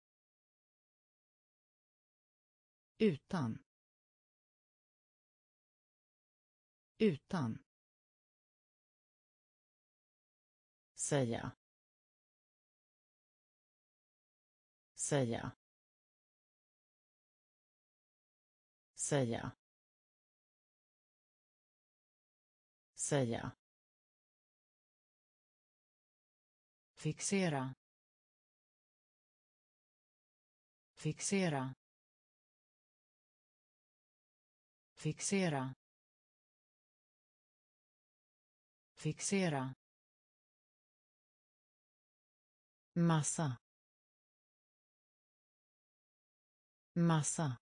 utan, utan, säga, säga, säga, säga, fixera, fixera, fixera, fixera, massa, massa,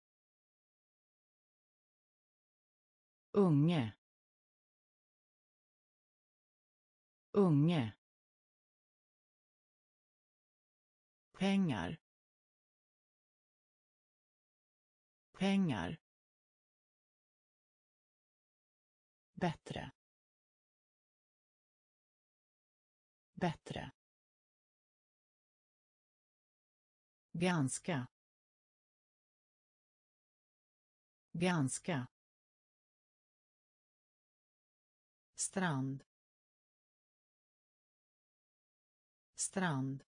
unge, unge, pengar, pengar, bättre, bättre, ganska, ganska, strand, strand,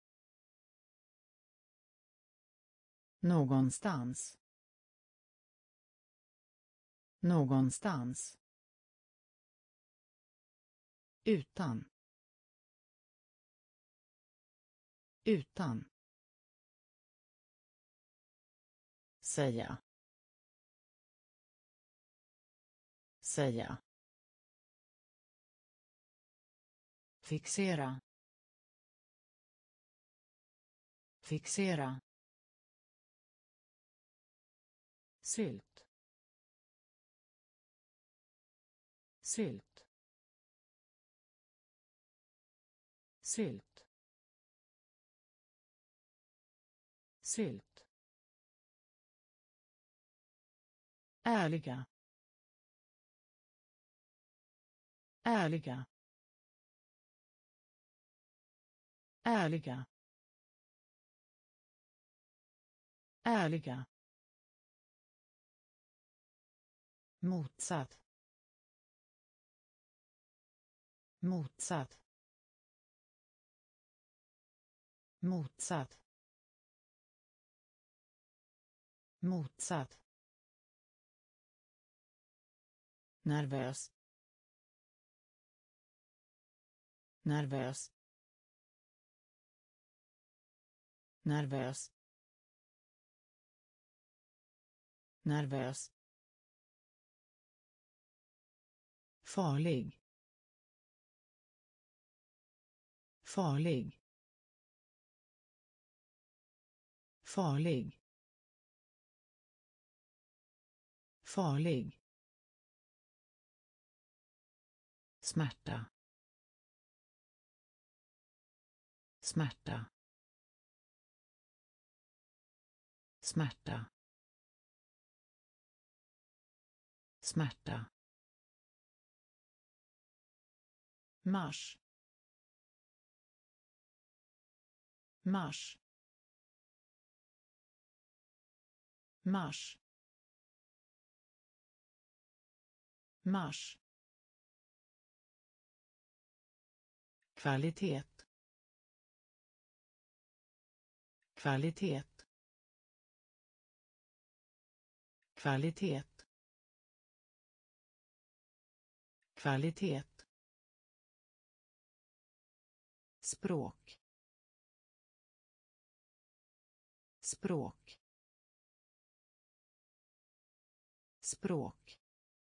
någonstans, någonstans, utan, utan, säga, säga, fixera, fixera, sylt, sylt, sylt, sylt, ärliga, ärliga, ärliga, ärliga, motsatt, motsatt, motsatt, motsatt, nervös, nervös, nervös, nervös, farlig, farlig, farlig, farlig, smärta, smärta, smärta, smärta, mars, mars, mars, mars, kvalitet, kvalitet, kvalitet, kvalitet, språk, språk, språk,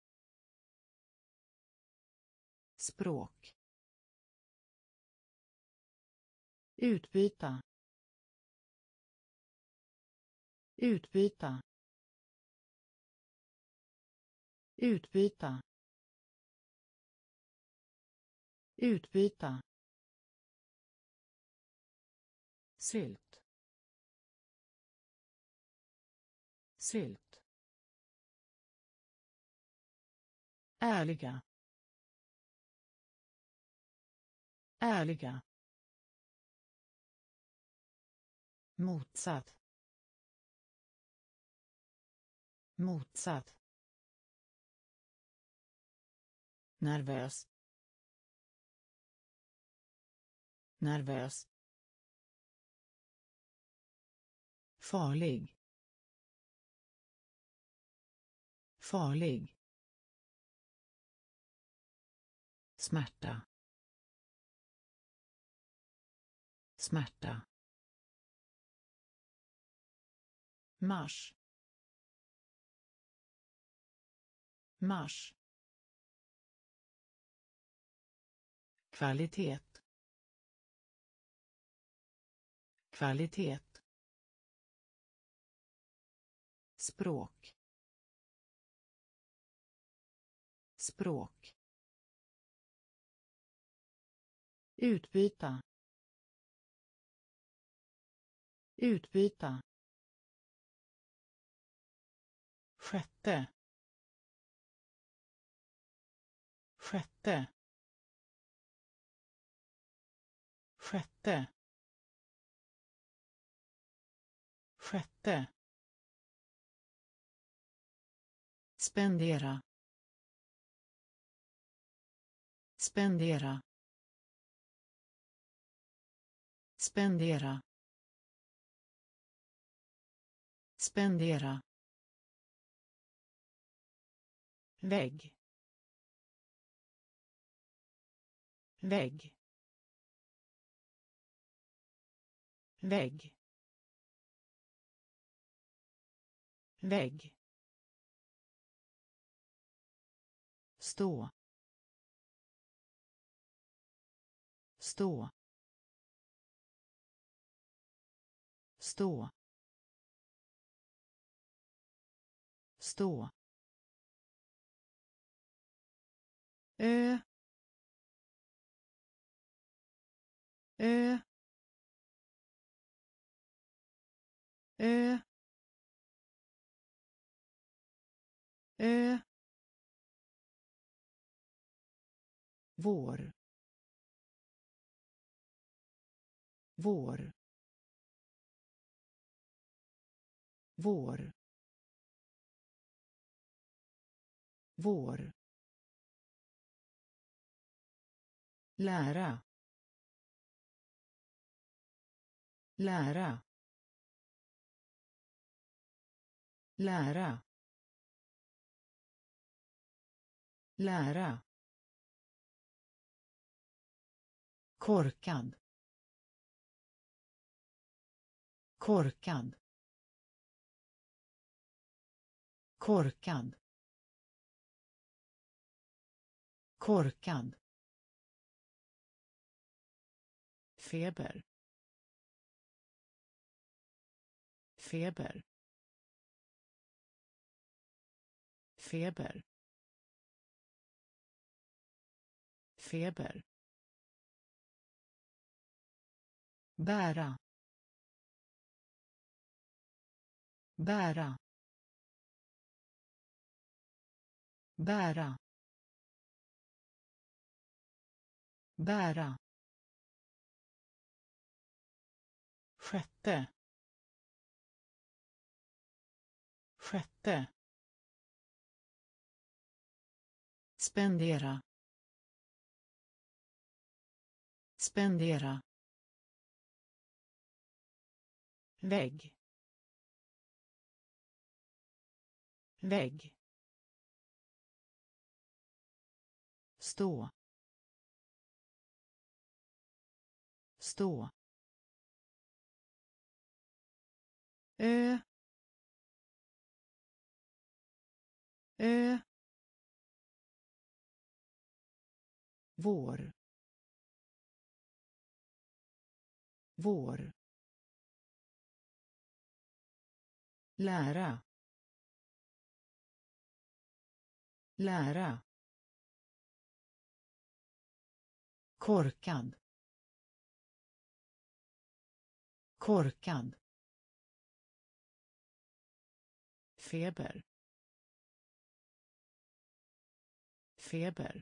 språk, utbyta, utbyta, utbyta, utbyta, sylt, sylt, ärliga, ärliga, motsatt, motsatt, nervös, nervös, farlig, farlig, smärta, smärta, mars, mars, kvalitet, kvalitet, språk, språk, utbyta, utbyta, sjätte, sjätte, sjätte, sjätte, spendera, spendera, spendera, spendera, vägg, vägg, vägg, vägg, stå, stå, stå, stå, ö, ö, ö, ö, vår, vår, vår, vår, lära, lära, lära, lära, korkad, korkad, korkad, korkad, feber, feber, feber, feber, bära, bära, bära, bära, sjätte, sjätte, spendera, spendera, vägg, vägg, stå, stå, ö, ö, vår, vår, lära, lära, korkad, korkad, feber, feber,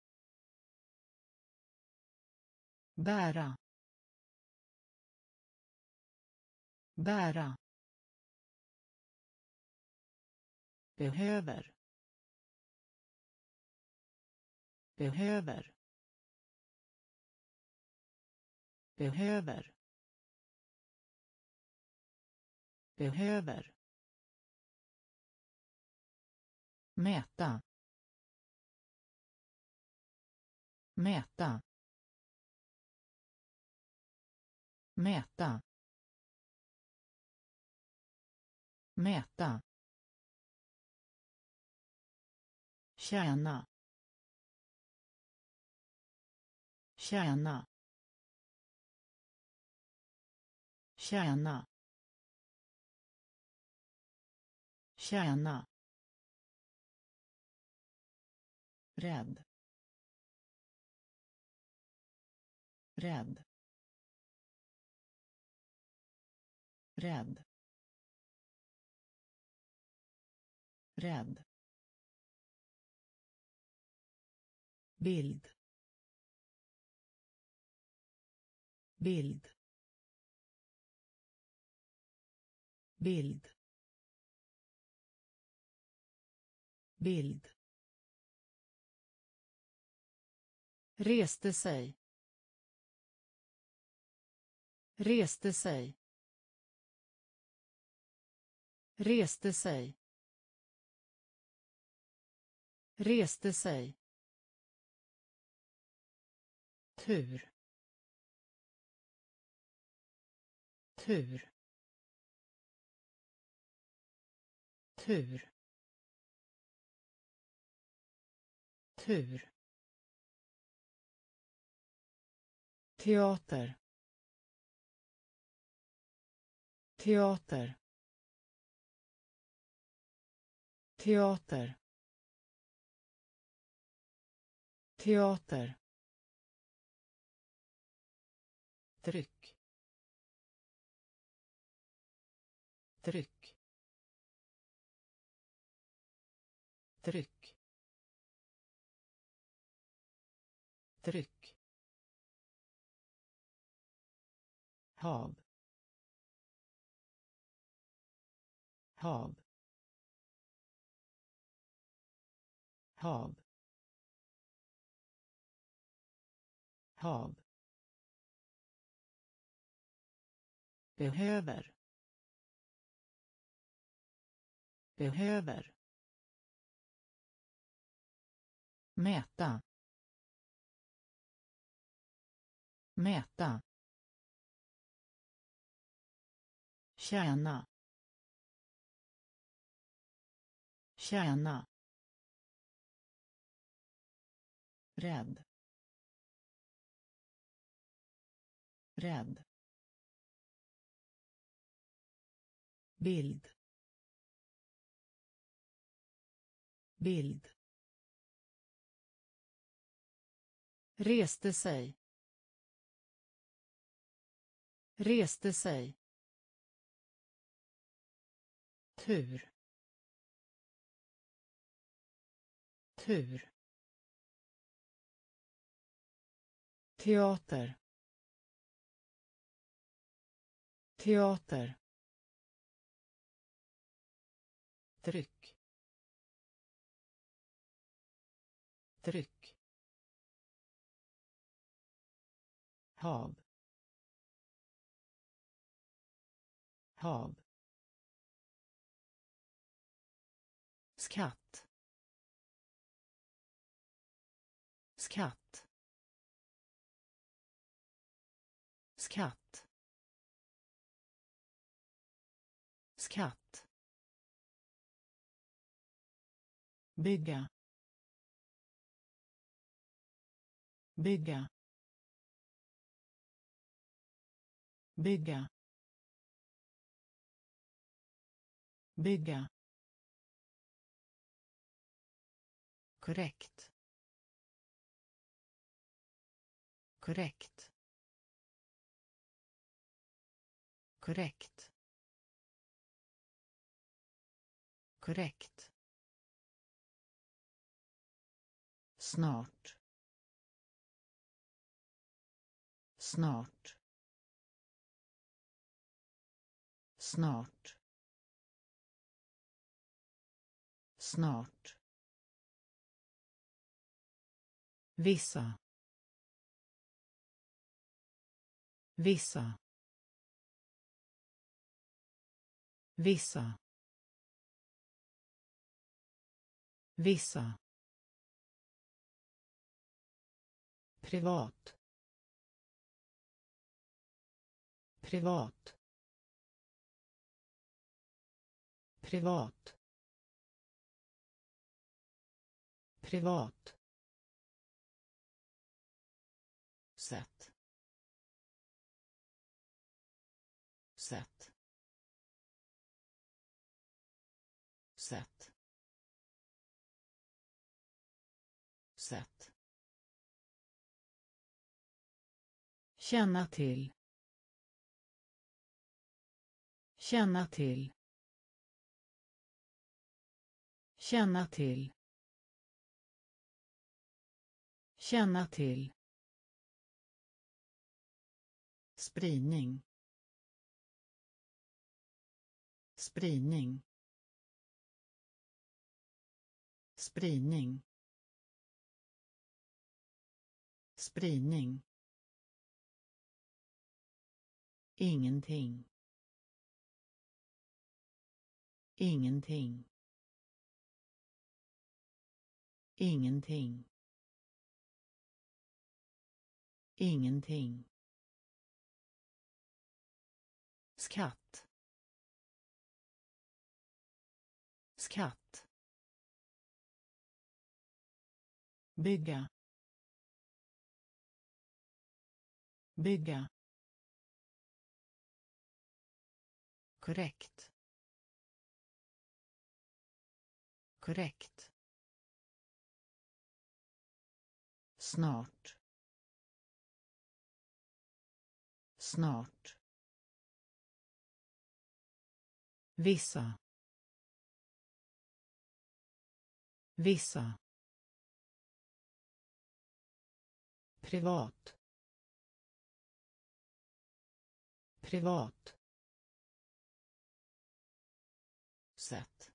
bära, bära, behöver, behöver, behöver, behöver, mäta, mäta, mäta, mäta, tjäna, tjäna, tjäna, tjäna, rädd, rädd, rädd, rädd, bild, bild, bild, bild, reste sig, reste sig, reste sig, reste sig, tur, tur, tur, tur, teater, teater, teater, teater, tryck, tryck, tryck, tryck, hav, hav, hav, hav, behöver, behöver, mäta, mäta, tjäna, tjäna, rädd, rädd, bild, bild, reste sig, reste sig, tur, tur, teater, teater, tryck, tryck, hav, hav, skatt, skatt, skatt, skatt, bygga, bygga, bygga, bygga, korrekt, korrekt, korrekt, korrekt, snart, snart, snart, snart, vissa, vissa, vissa, vissa, privat, privat, privat, privat, sätt, sätt, sätt, sätt, känna till, känna till, känna till, känna till, spridning, spridning, spridning, spridning, ingenting, ingenting, ingenting, ingenting, skatt, skatt, bygga, bygga, korrekt, korrekt, snart, snart, vissa, vissa, privat, privat, sätt,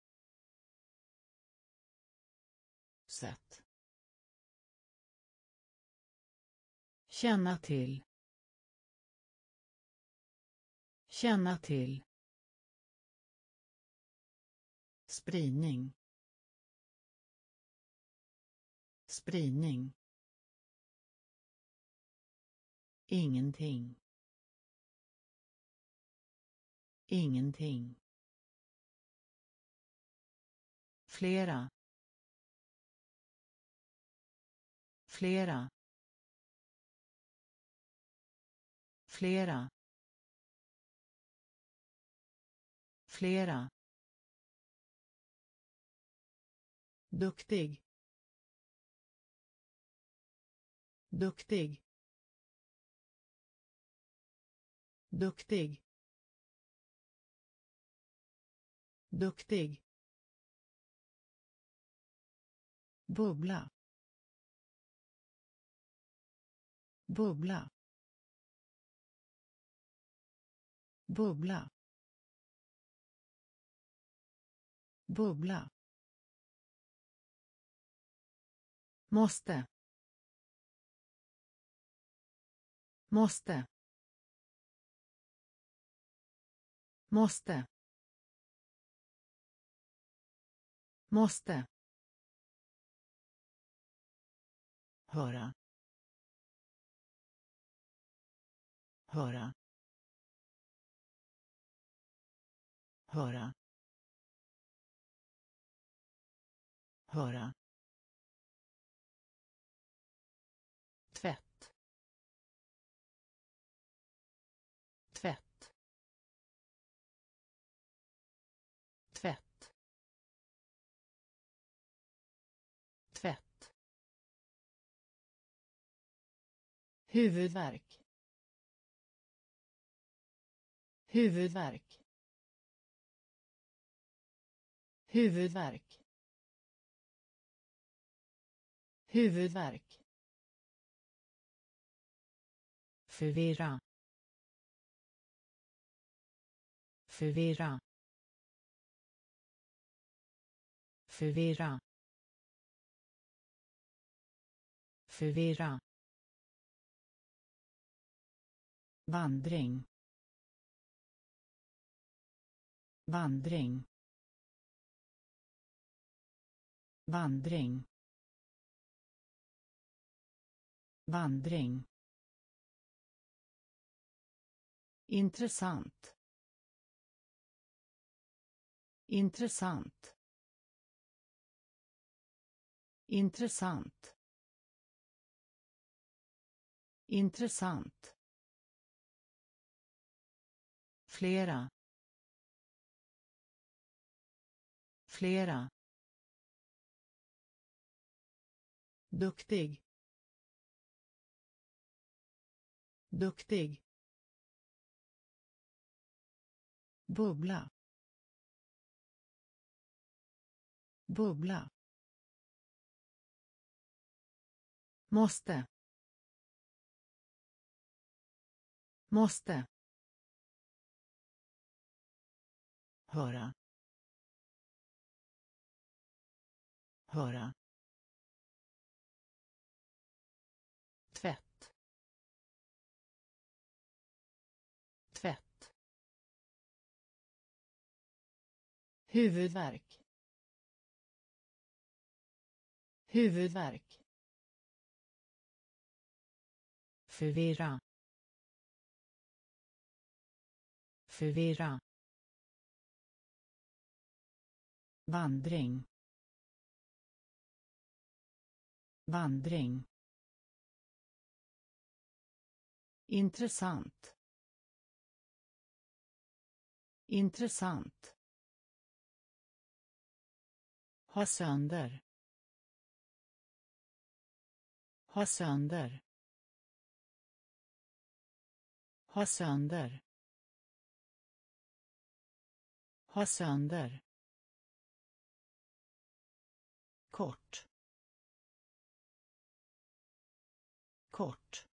sätt, känna till, känna till, spridning, spridning, ingenting, ingenting, flera, flera, flera, flera, duktig, duktig, duktig, duktig, bubbla, bubbla, bubbla, bubbla, måste, måste, måste, måste, höra, höra, höra, höra, tvätt, tvätt, tvätt, tvätt, huvudvärk, huvudvärk, huvudvärk, huvudvärk, förvirra, förvirra, förvirra, förvirra, vandring, vandring, vandring, vandring, intressant, intressant, intressant, intressant, flera, flera, duktig, duktig, bubbla, bubbla, måste, måste, höra, höra, tvätt, tvätt, huvudvärk, huvudvärk, förvirra, förvirra, vandring, vandring, intressant, intressant, ha sönder, ha sönder, ha sönder, ha sönder, kort, kort,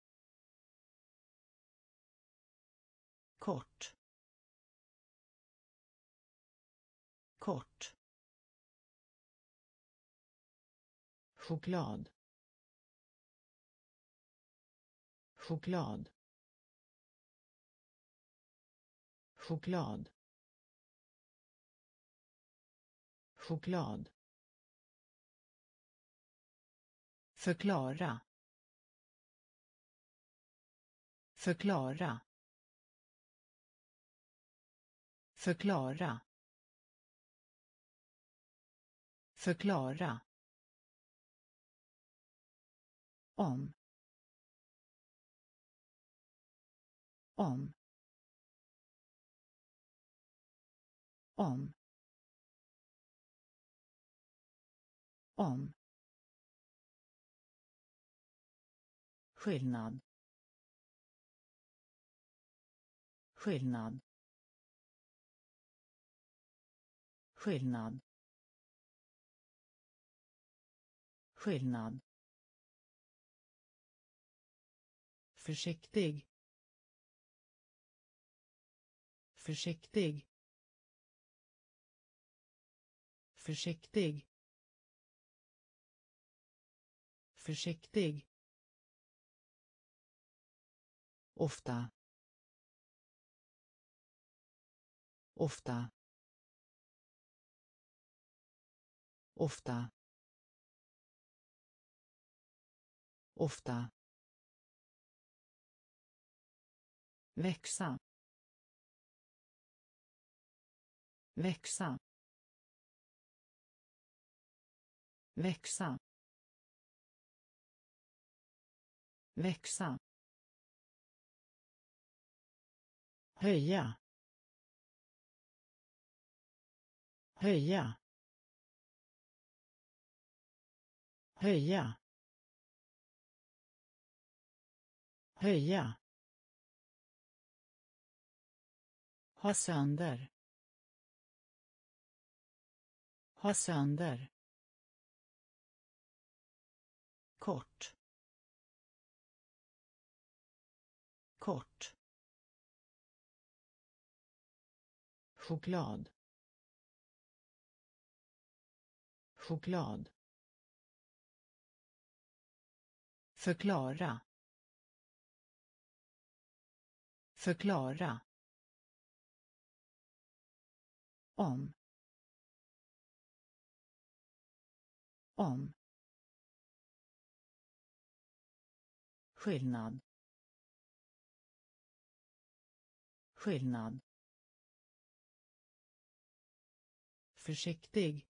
kort, kort, choklad, choklad, choklad, choklad, förklara, förklara, förklara, Förklara. Om. Om. Om. Om. Skillnad. Skillnad. Skillnad. Skillnad. Försiktig. Försiktig. Försiktig. Försiktig. Ofta. Ofta. Ofta. Ofta. Växa. Växa. Växa. Växa. Höja. Höja. Höja. Höja. Ha sönder. Ha sönder. Kort. Kort. Choklad. Choklad. Förklara. Förklara. Om. Om. Skillnad. Skillnad. Försiktig.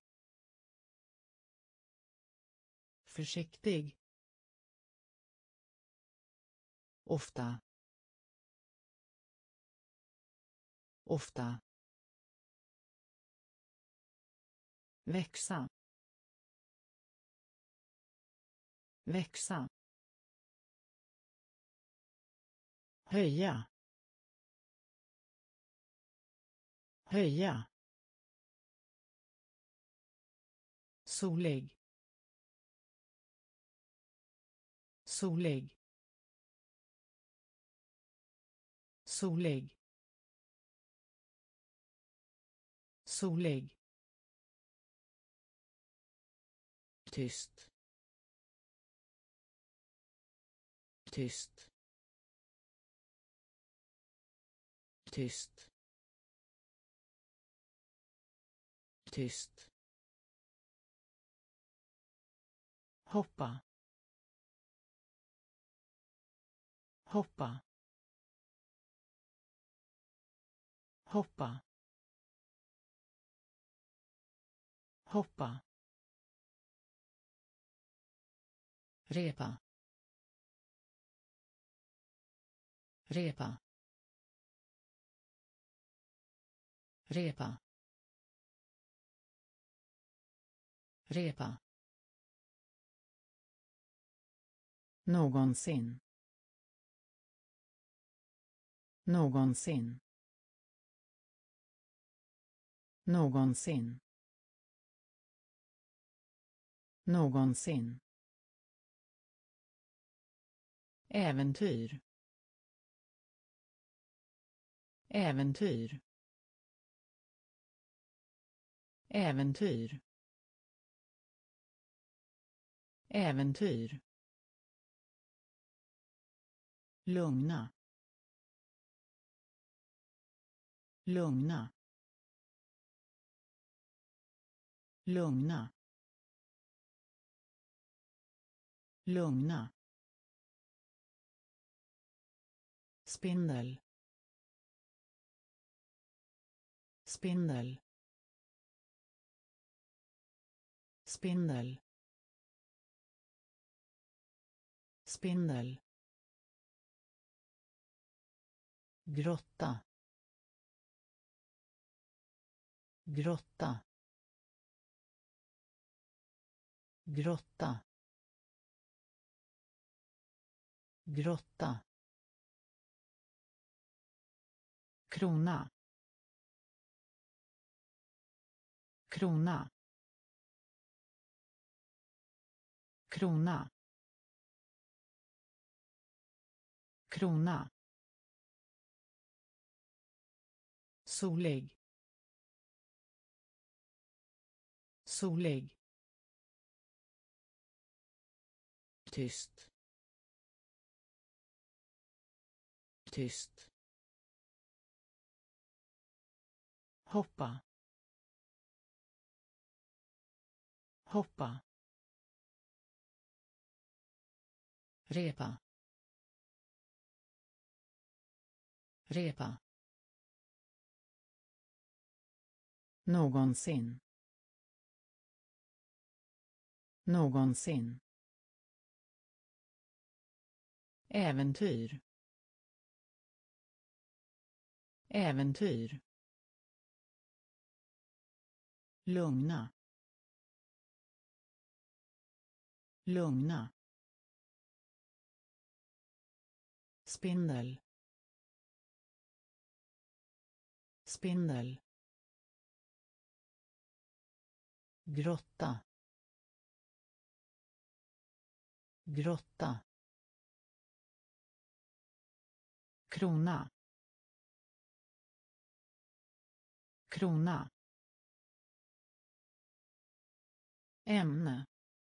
Försiktig. Ofta. Ofta. Växa. Växa. Höja. Höja. Solig. Solig. Solig. Solig. Tyst. Tyst. Tyst. Tyst. Hoppa. Hoppa. Hoppa. Hoppa. Repa. Repa. Repa. Repa. Någonsin. Någonsin. Någonsin. Någonsin. Äventyr. Äventyr. Äventyr. Äventyr. Lugna. Lugna. Lugna. Lugna. Spindel. Spindel. spindel, spindel, grotta, grotta, grotta, grotta, krona, krona, krona, krona, solig, solig, tyst, tyst, hoppa, hoppa, repa, repa, någonsin, någonsin, äventyr, äventyr, lugna, lugna, spindel, spindel, grotta, grotta, krona, krona, ämne,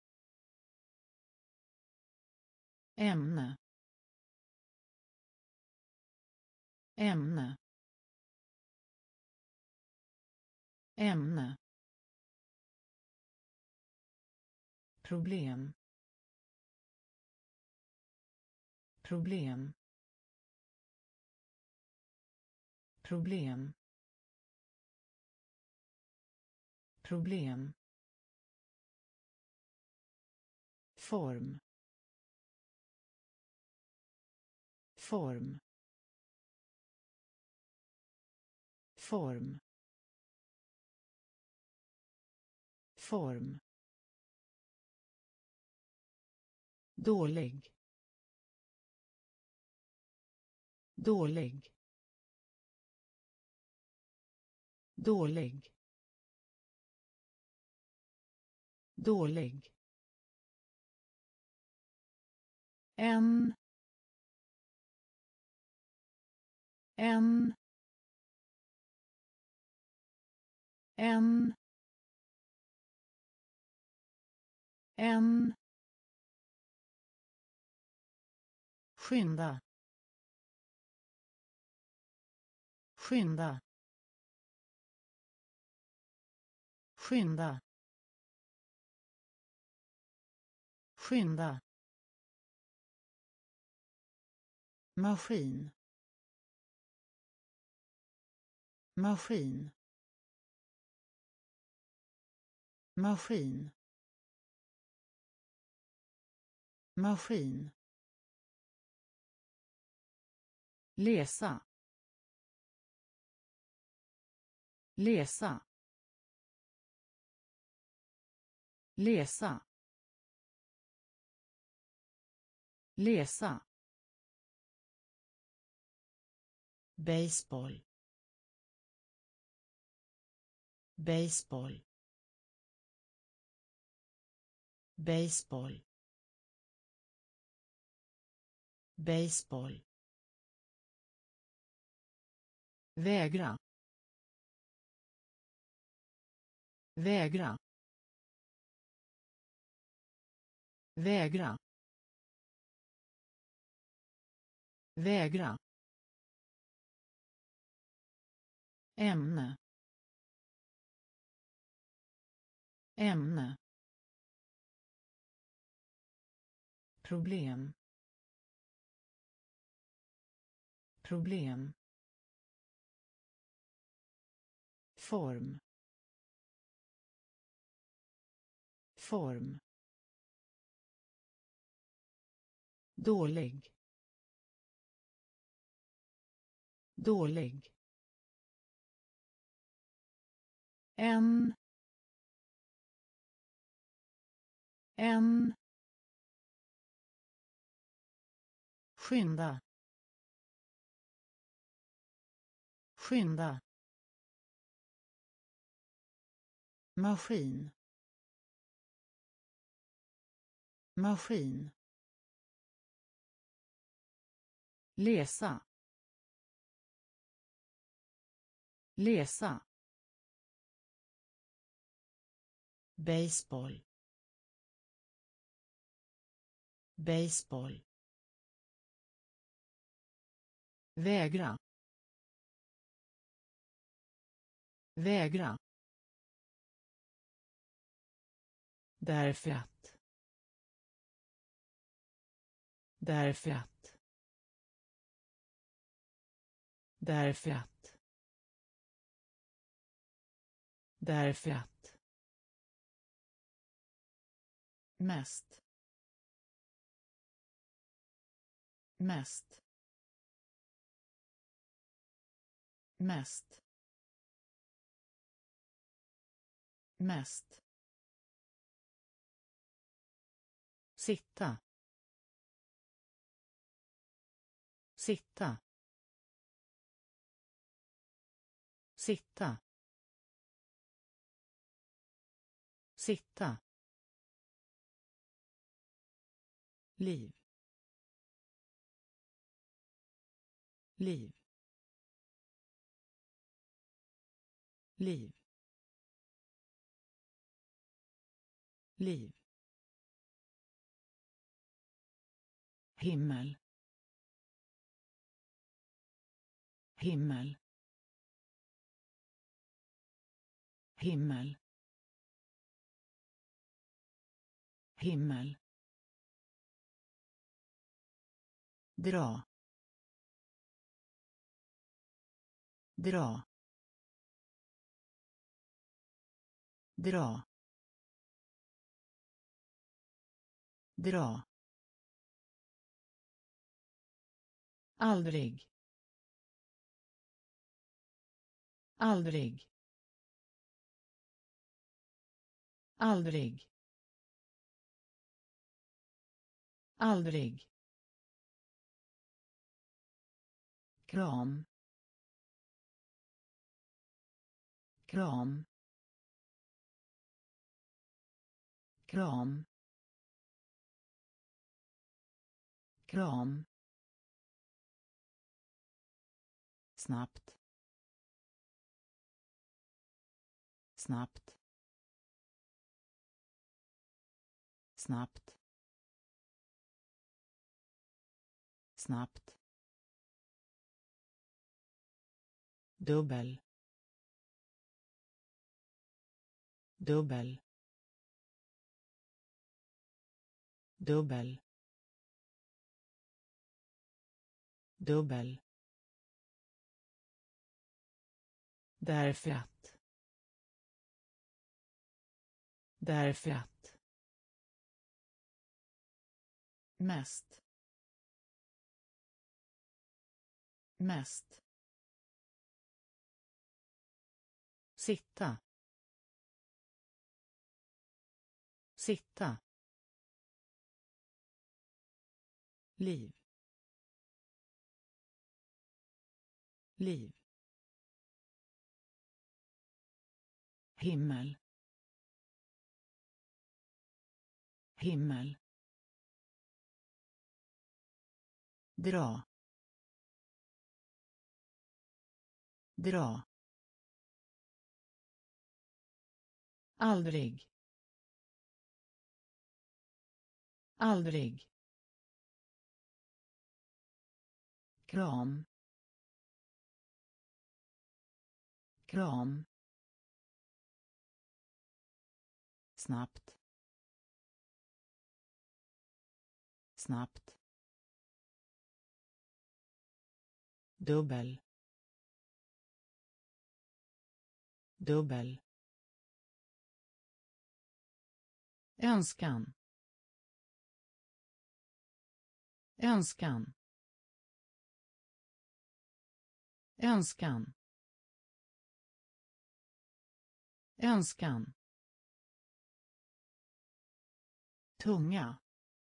ämne, ämne, ämne, problem, problem, problem, problem, form, form, form, form, dålig, dålig, dålig, dålig, en, en, en, en, skynda, skynda, skynda, skynda, maskin, maskin, maskin, maskin, läsa, läsa, läsa, läsa, baseball, baseball, baseball, baseball, vägra, vägra, vägra, vägra, ämne, ämne, problem, problem, form, form, dålig, dålig, en, en, skynda, skynda, maskin, maskin, läsa, läsa, baseball, baseball, vägra, vägra, därför att, därför att, därför att, därför att, mest, mest, mest, mest, sitta, sitta, sitta, sitta, liv, liv, liv, liv, himmel, himmel, himmel, himmel, dra, dra, dra, dra, aldrig, aldrig, aldrig, aldrig, kram, kram, kram, kram, snabbt, snabbt, snabbt, snabbt, dubbel, dubbel, dubbel, dubbel, därför att, därför att, mest, mest, sitta, sitta, liv, liv, himmel, himmel, dra, dra, aldrig, aldrig, kram, kram, snabbt, snabbt, dubbel, dubbel, önskan, önskan, önskan, önskan, tunga,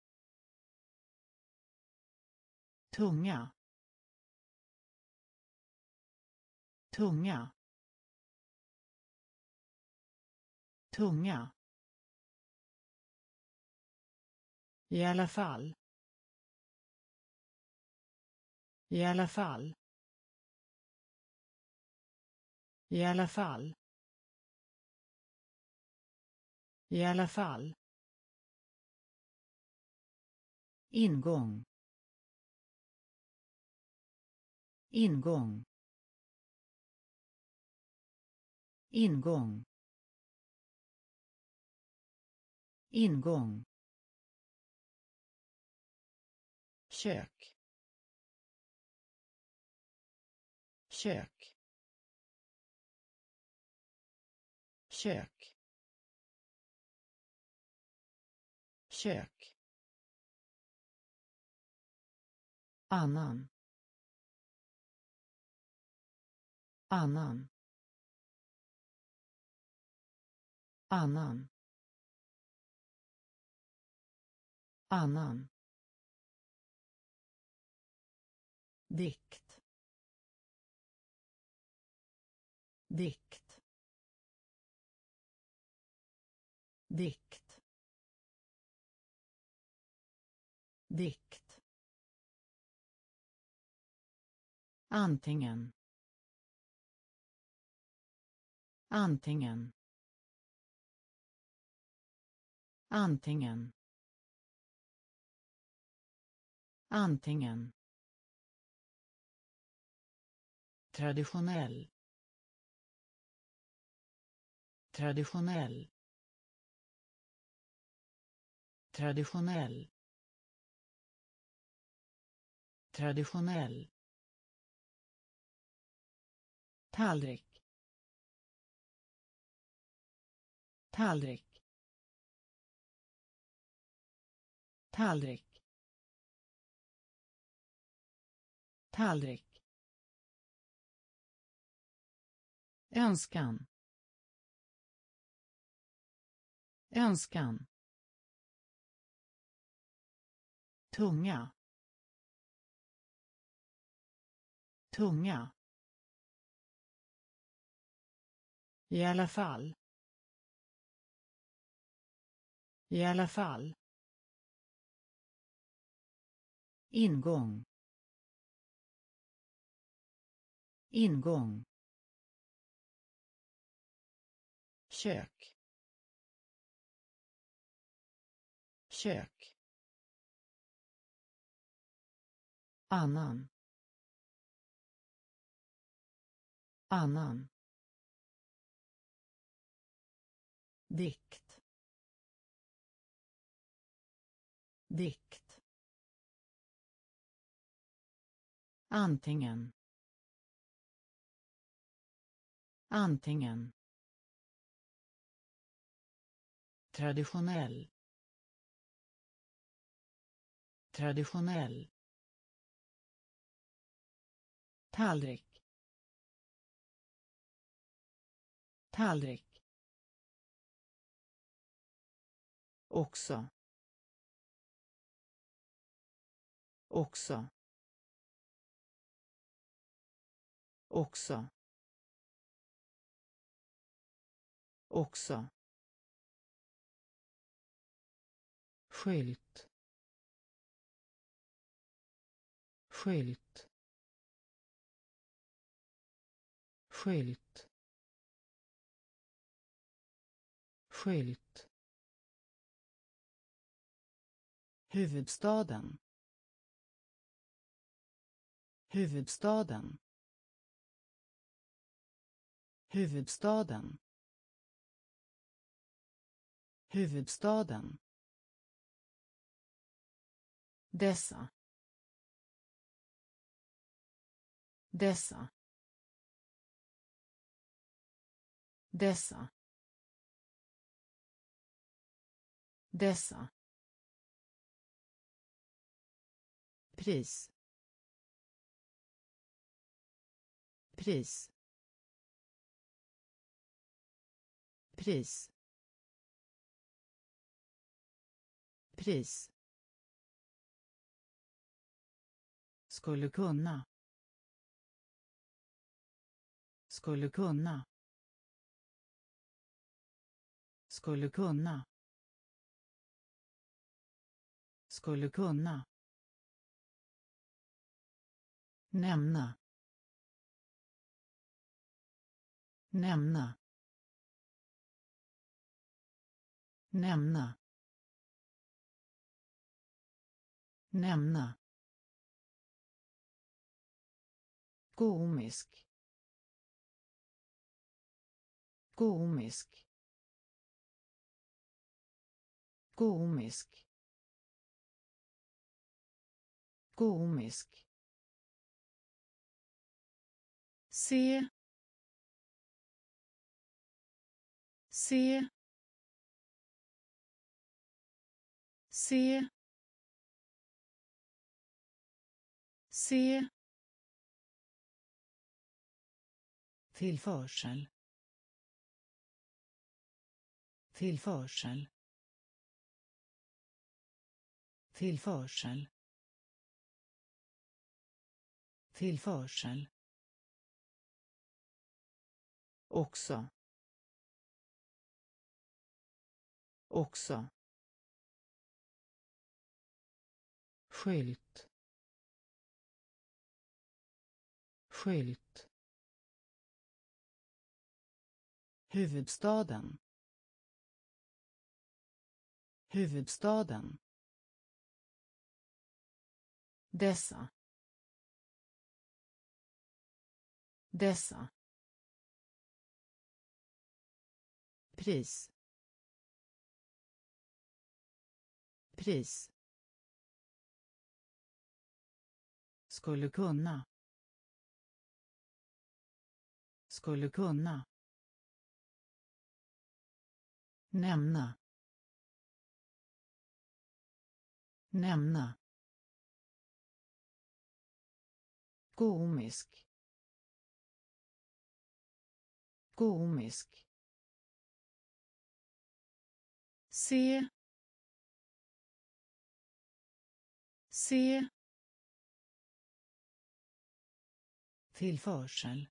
tunga, tunga, tunga, i alla fall, i alla fall, i alla fall, i alla fall, ingång, ingång, ingång, ingång, kök, kök, kök, kök, annan, annan, annan, annan, dikt, dikt, dikt, dikt, antingen, antingen, antingen, antingen, traditionell, traditionell, traditionell, traditionell, tallrik, tallrik, tallrik, tallrik, önskan, önskan, tunga, tunga, i alla fall, i alla fall, ingång, ingång, kök, kök, annan, annan, dikt, dikt, antingen, antingen, traditionell, traditionell, tallrik, tallrik, också, också, också, också, skylt, skylt, skylt, skylt, huvudstaden, huvudstaden, huvudstaden, huvudstaden, dessa, dessa, dessa, Dessa. Pris. Pris. Pris. Pris. Skulle kunna. Skulle kunna. Skulle kunna. Skulle kunna. Nämna. Nämna. Nämna. Nämna. Komisk. Komisk. Komisk. Komisk. Se. Se. Se. Se. Tillförsel. Tillförsel. Tillförsel. Tillförsel. Också. Också. Skylt. Skylt. Huvudstaden. Huvudstaden. Dessa. Dessa. Pris. Pris. Skulle kunna. Skulle kunna. Nämna. Nämna. Komisk. Komisk. Se. Se. Tillförsel.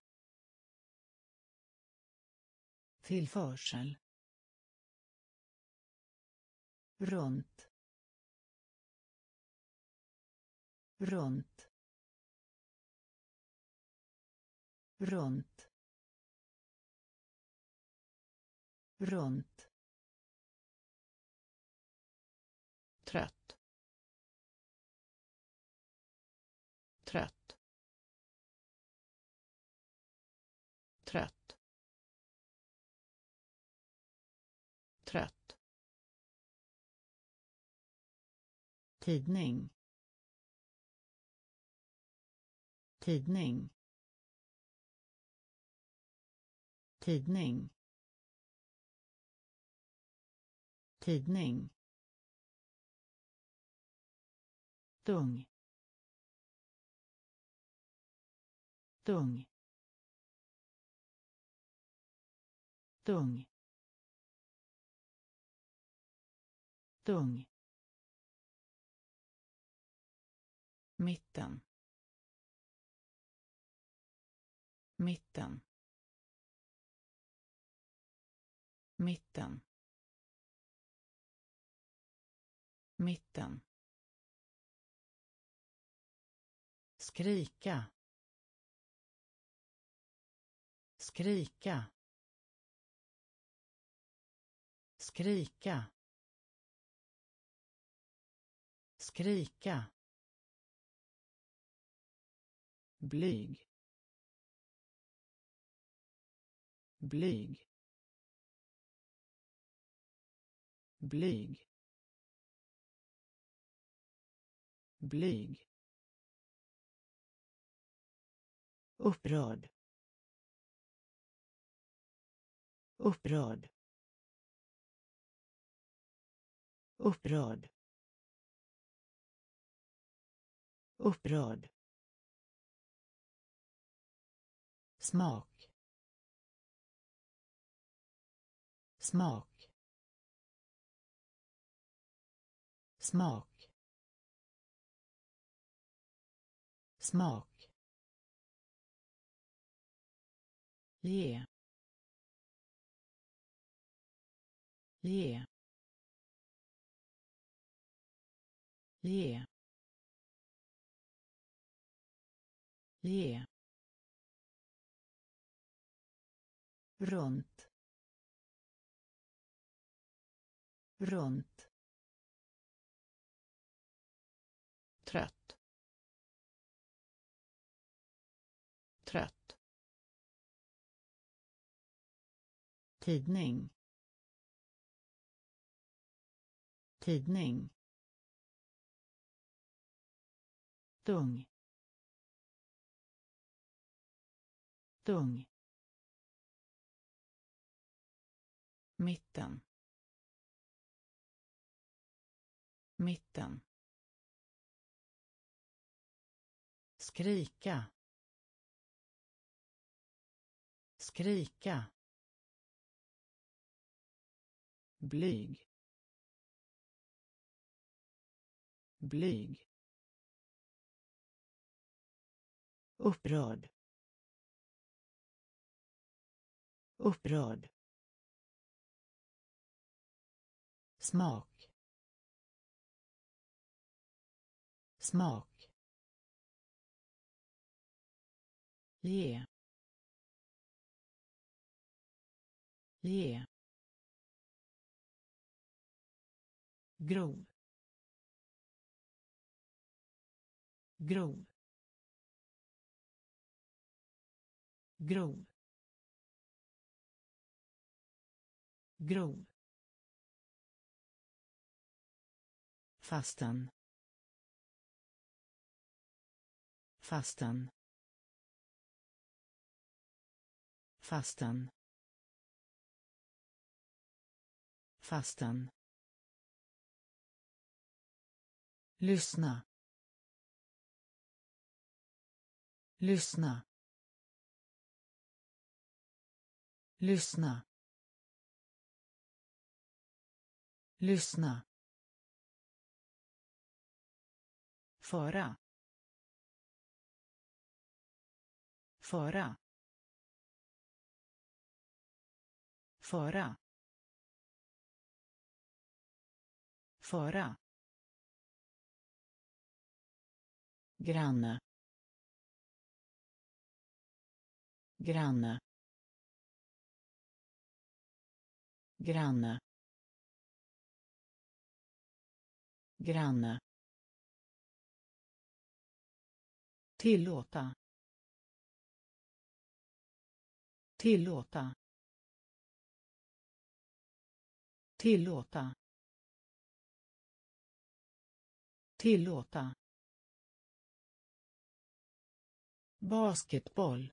Tillförsel. Runt. Runt. Runt. Runt. Trött. Trött. Trött. Trött. Tidning. Tidning. Tidning. Tidning. Tung. Tung. Tung. Tung. Mitten. Mitten. Mitten. Mitten. Skrika. Skrika. Skrika. Skrika. Blyg. Blyg. Blyg. Blyg. Upprörd. Upprörd. upprörd, upprörd, smak, smak, smak, smak, ge, ge, ge, ge, runt, runt, trött, trött, tidning, tidning, tung, tung, mitten, mitten, skrika, skrika, blyg, blyg, upprörd, upprörd, smak, smak, ge, ge, grov, grov, grov, grov, fastan, fastan, fastan, fastan, lyssna, lyssna, lyssna, lyssna, föra, föra, föra, föra, granne, granne, granne, granne, tillåta, tillåta, tillåta, tillåta, basketboll,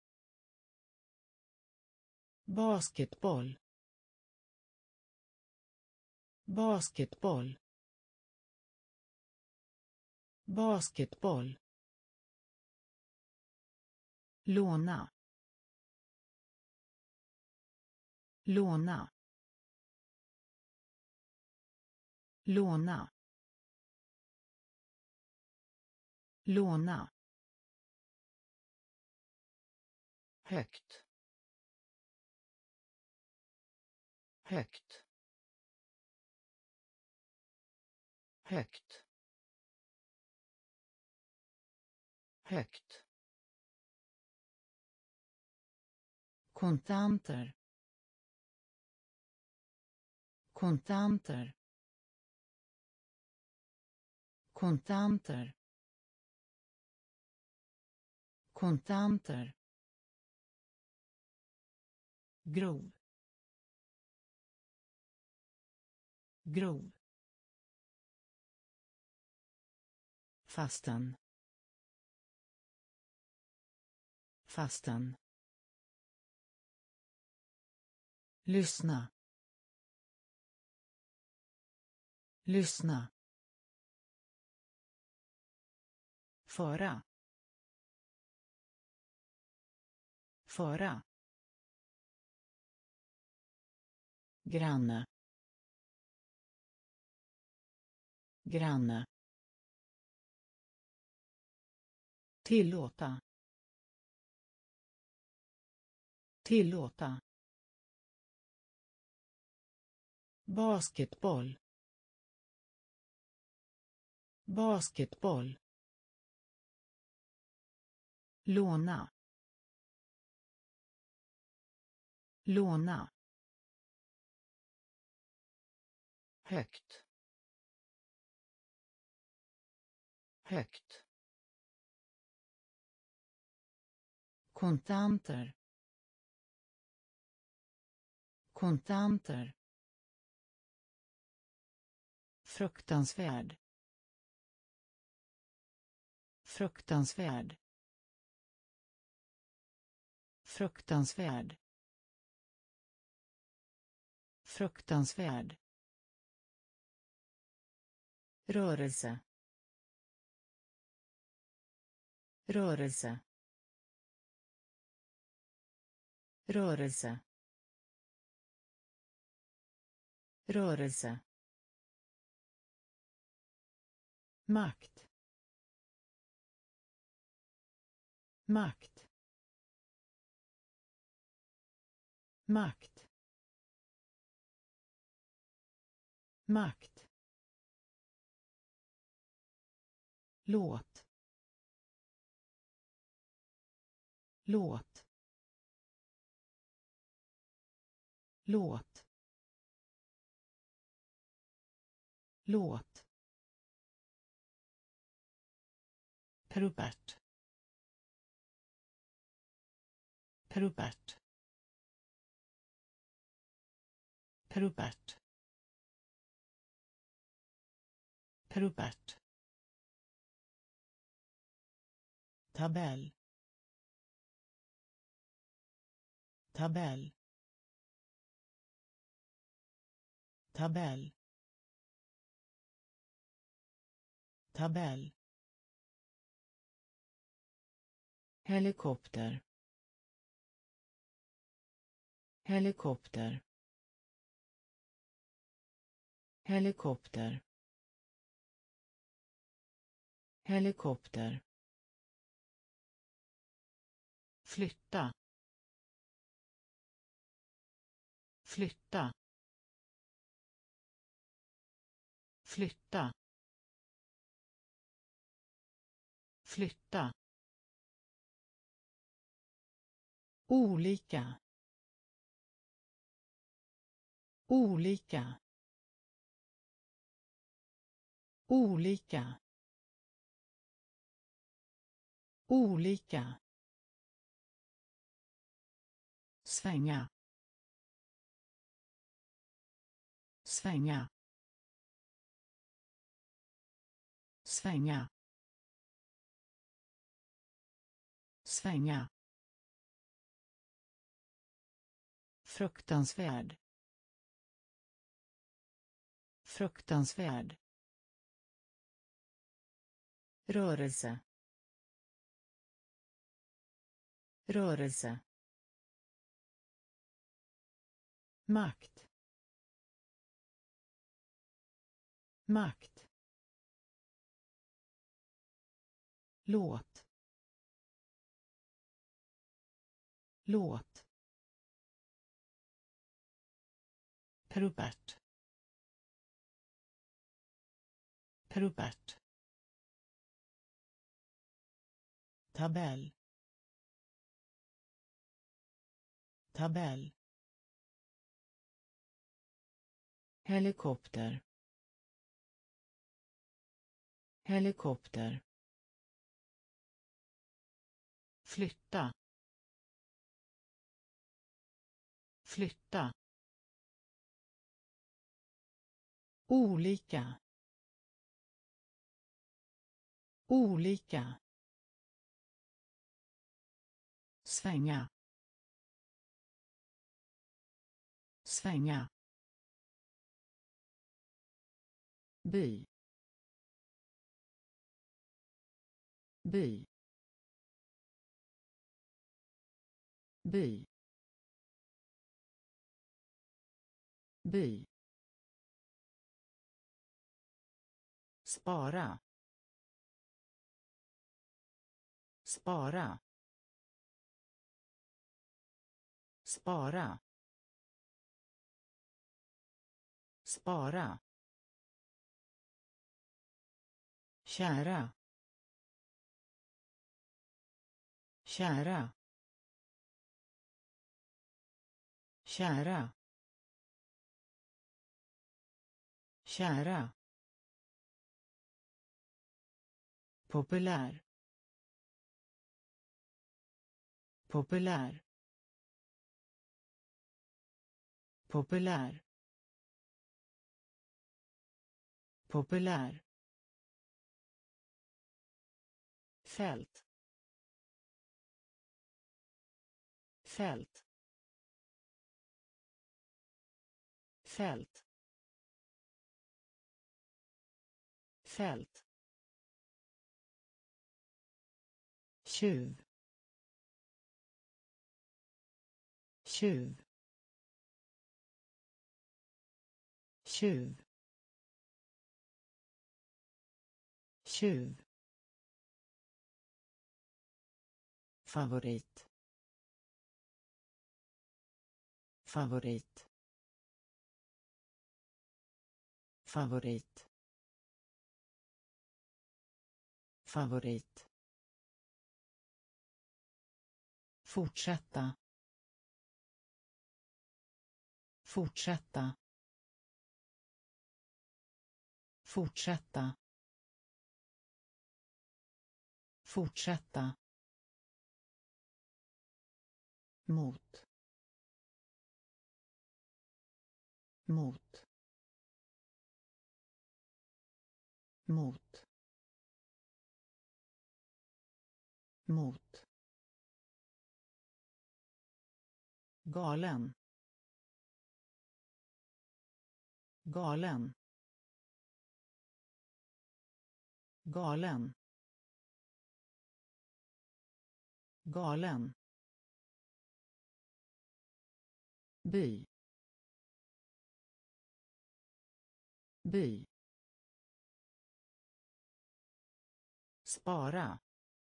basketboll, basketboll, basketboll, låna, låna, låna, låna, högt, högt, högt, högt, kontanter, kontanter, kontanter, kontanter, grov, grov, fastan, fastan, lyssna, Lyssna. Föra. Föra. Granne. Granne. Tillåta. Tillåta. Basketboll. Basketboll. Låna. Låna. Högt. Högt. Kontanter. Kontanter. Fruktansvärd. Fruktansvärd. Fruktansvärd. Fruktansvärd. Rörelse. Rörelse. Rörelse. Rörelse. Makt. Makt. Makt. Makt. Låt. Låt. Låt. Låt. Perubert. Perubert. Perubert. Perubert. Tabell. Tabell. Tabell. Tabell. Helikopter. Helikopter. Helikopter. Helikopter. Flytta. Flytta. Flytta. Flytta. Olika. Olika. Olika. Olika. Svänga. Svänga. Svänga. Svänga. Fruktansvärd. Fruktansvärd. Rörelse. Rörelse. Makt. Makt. Låt. Låt. Perubert. Perubert. Tabell. Tabell. Helikopter. Helikopter. Flytta. Flytta. Olika. Olika. Svänga. Svänga. by, by, by, by, spara, spara, spara, spara, kära, kära, kära, kära, populär, populär, populär, populär, fält, fält, fält, fält, tjuv, tjuv, tjuv, tjuv, favorit, favorit, favorit, favorit, fortsätta, fortsätta, fortsätta, fortsätta, mot, mot, mot, mot, galen, galen, galen, galen, by, by, spara,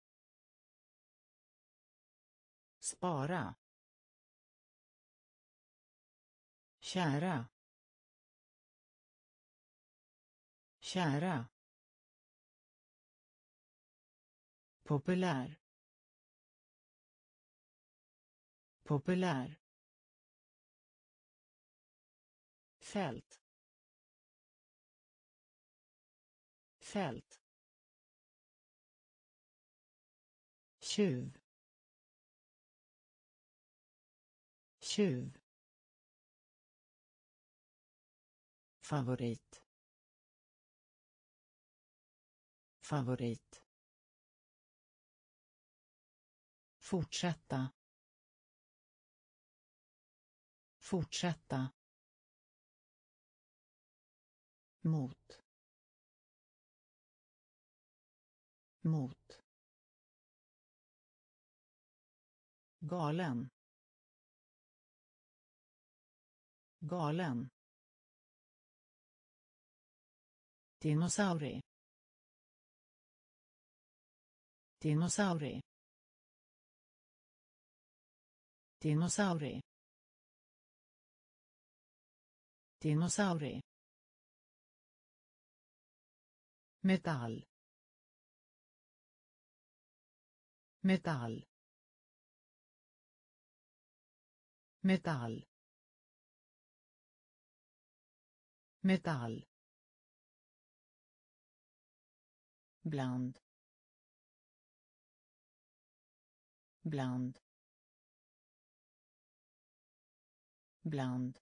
spara, kära, kära, populär, populär, fält, fält, tjuv, tjuv, favorit, favorit, fortsätta, fortsätta, mot, mot, galen, galen, dinosaurie, dinosaurie, dinosaurie, dinosaurie, metall, metall, metall, metall, bland, bland, bland,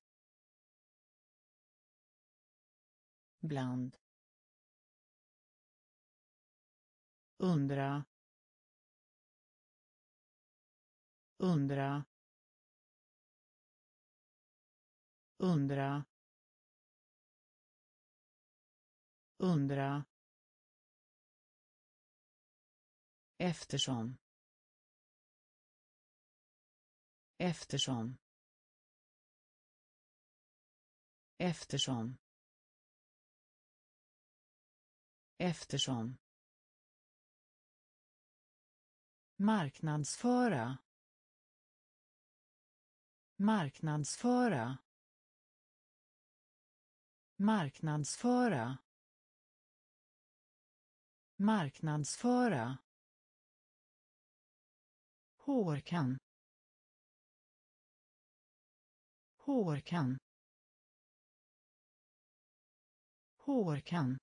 bland, undra, undra, undra, undra, eftersom, eftersom, eftersom, eftersom, marknadsföra, marknadsföra, marknadsföra, marknadsföra, hårkam, hårkam, hårkam,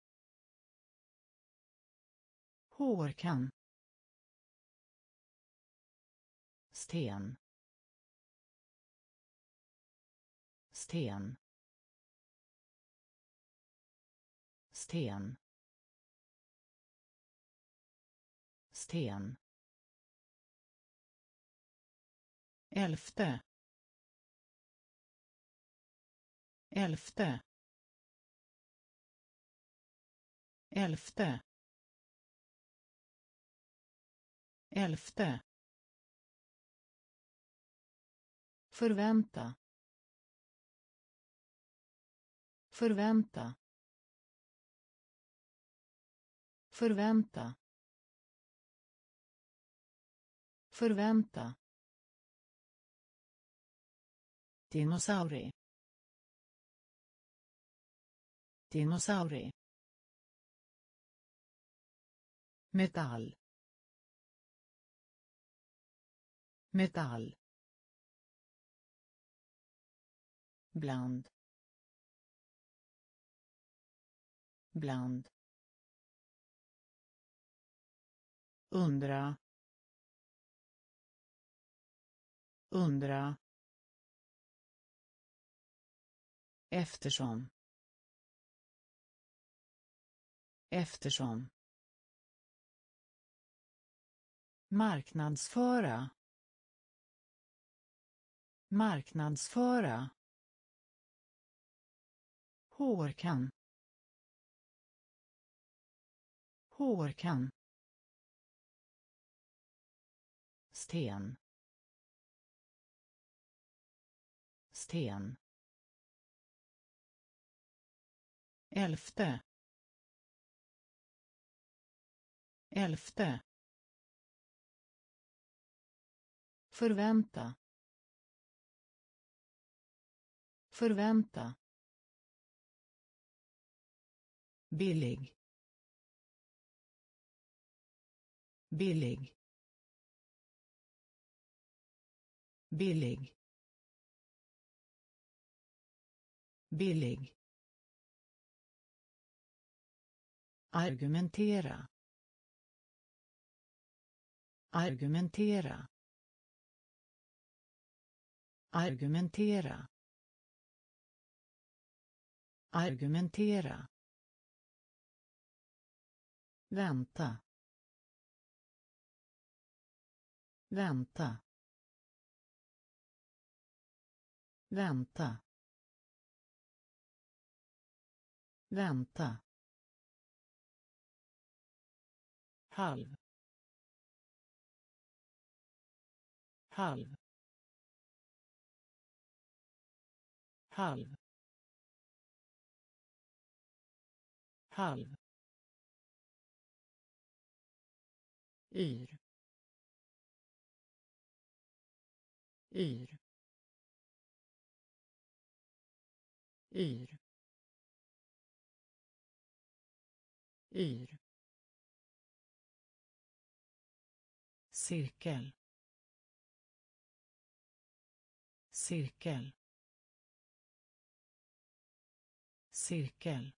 hårkam, sten, sten, sten, sten, elfte, elfte, elfte, elfte, förvänta, förvänta, förvänta, förvänta, dinosaurie, dinosaurie, metall, metall, bland, bland, undra, undra, eftersom, eftersom, marknadsföra, marknadsföra, hårkam, hårkam, sten, sten, elfte, elfte, förvänta, förvänta, billig, billig, billig, billig, argumentera, argumentera, argumentera, argumentera, vänta, vänta, vänta, vänta, halv, halv, halv, halv, yr, yr, yr, yr, cirkel, cirkel, cirkel,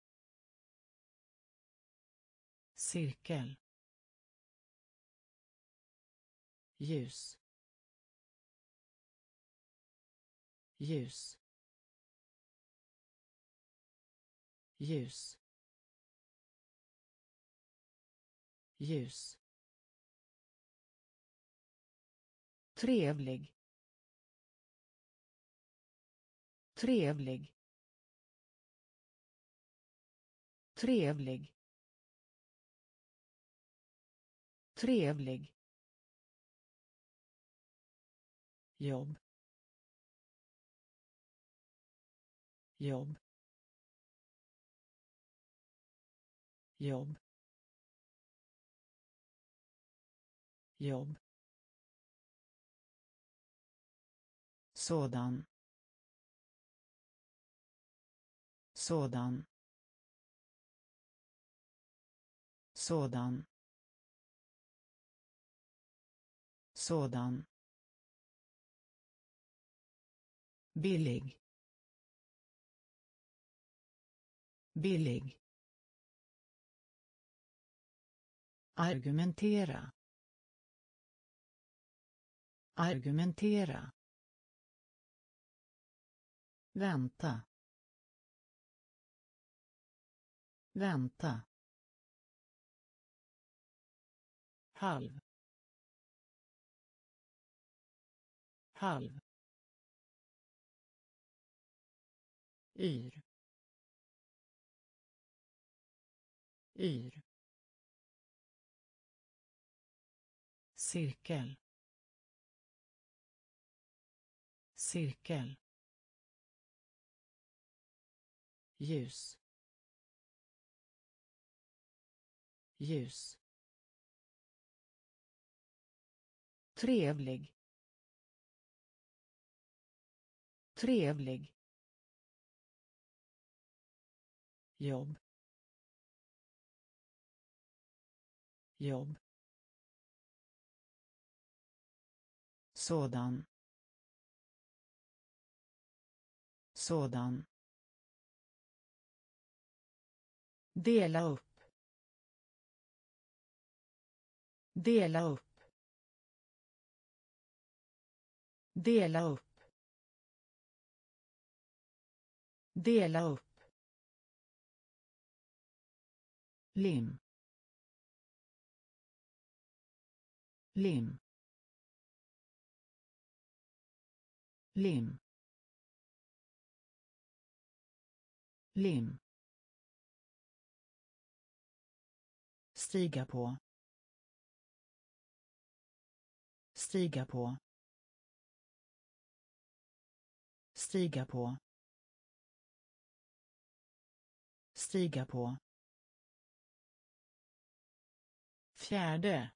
cirkel, ljus, ljus, ljus, ljus, trevlig, trevlig, trevlig, trevlig, jobb, jobb, jobb, jobb, sådan, sådan, sådan, sådan, billig, billig, argumentera, argumentera, vänta, vänta, halv, halv, yr, yr, cirkel, cirkel, ljus, ljus, trevlig, trevlig, jobb, jobb, sådan, sådan, dela upp, dela upp, dela upp, dela upp, lim, lim, lim, lim, stiga på, stiga på, stiga på, stiga på, fjärde,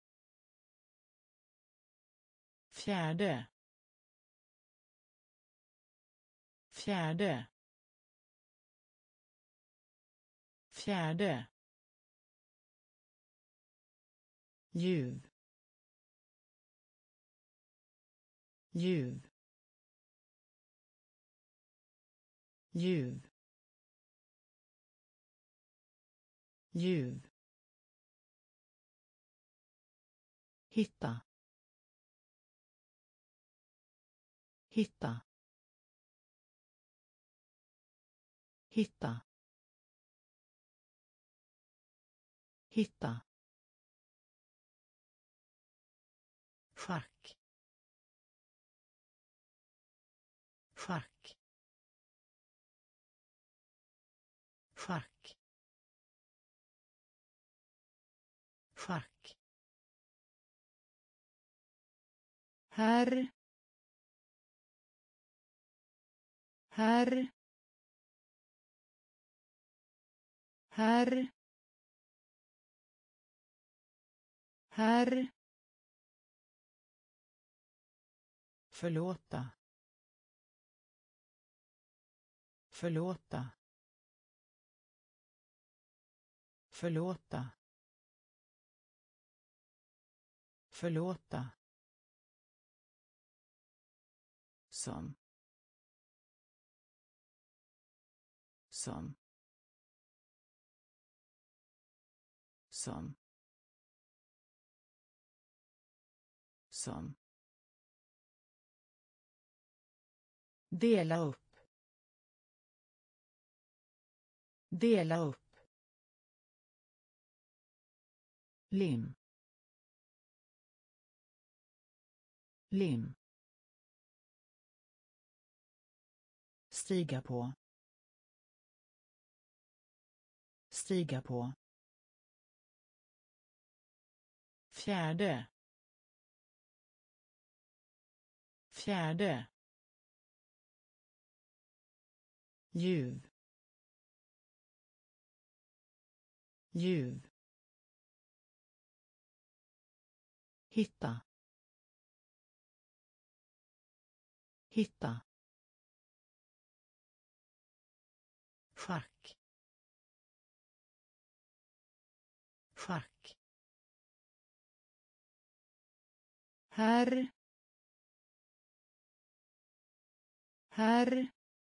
fjärde, fjärde, fjärde, ljuv, ljuv, ljuv, ljuv, hitta, hitta, hitta, hitta, schack, schack, schack, schack, herr, herr, herr, herr, förlåta, förlåta, förlåta, förlåta, som, som, som, som, dela upp, dela upp, lim, lim, stiga på, stiga på. Fjärde. Fjärde. Ljuv. Ljuv. Hitta. Hitta. Schack. Schack. Herr. Herr.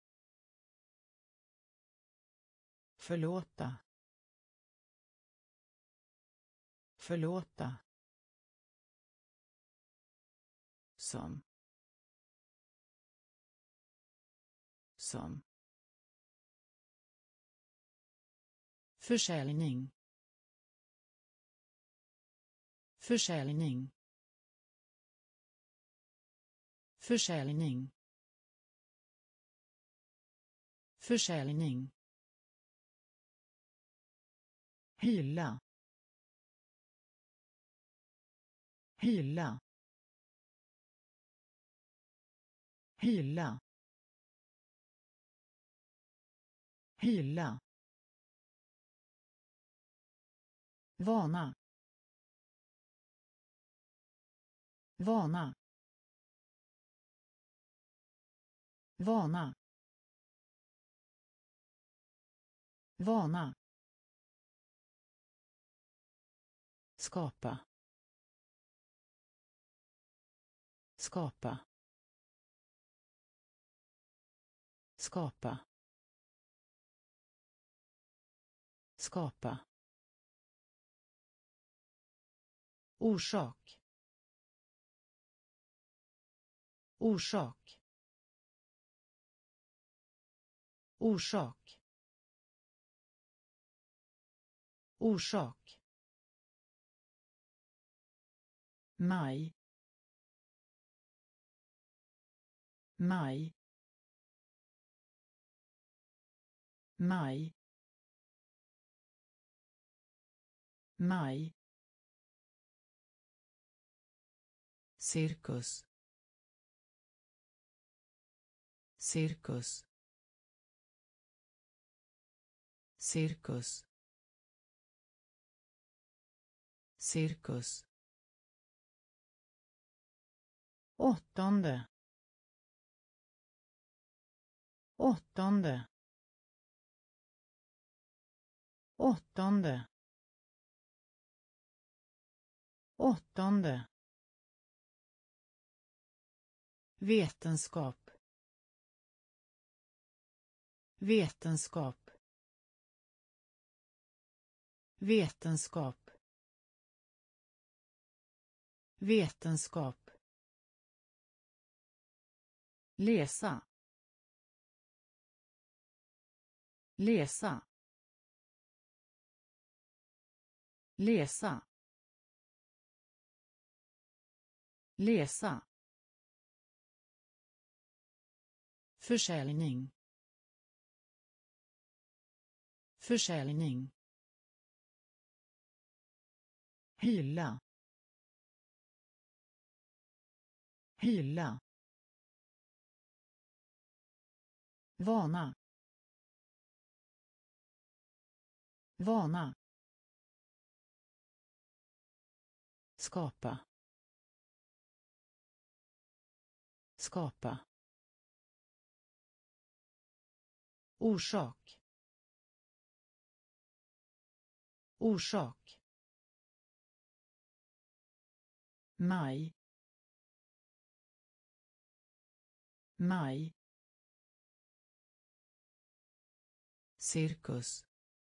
Förlåta. Förlåta. Som. Som. Försäljning. Försäljning. Försäljning. Försäljning. Hylla. Hylla. Hylla. Hylla. Vana. Vana. Vana. Vana. Skapa. Skapa. Skapa. Skapa. Orsak. Orsak. Orsak. Orsak. Maj. Maj. Maj. Maj. Cirkus. Cirkus. Cirkus. Cirkus. Åttonde. Åttonde. Åttonde. Åttonde. Vetenskap. Vetenskap. Vetenskap. Vetenskap. Läsa. Läsa. Läsa. Läsa. Försäljning. Försäljning. Hylla. Hylla. Vana. Vana. Skapa. Skapa. Orsak. Orsak. Maj. Maj. Cirkus.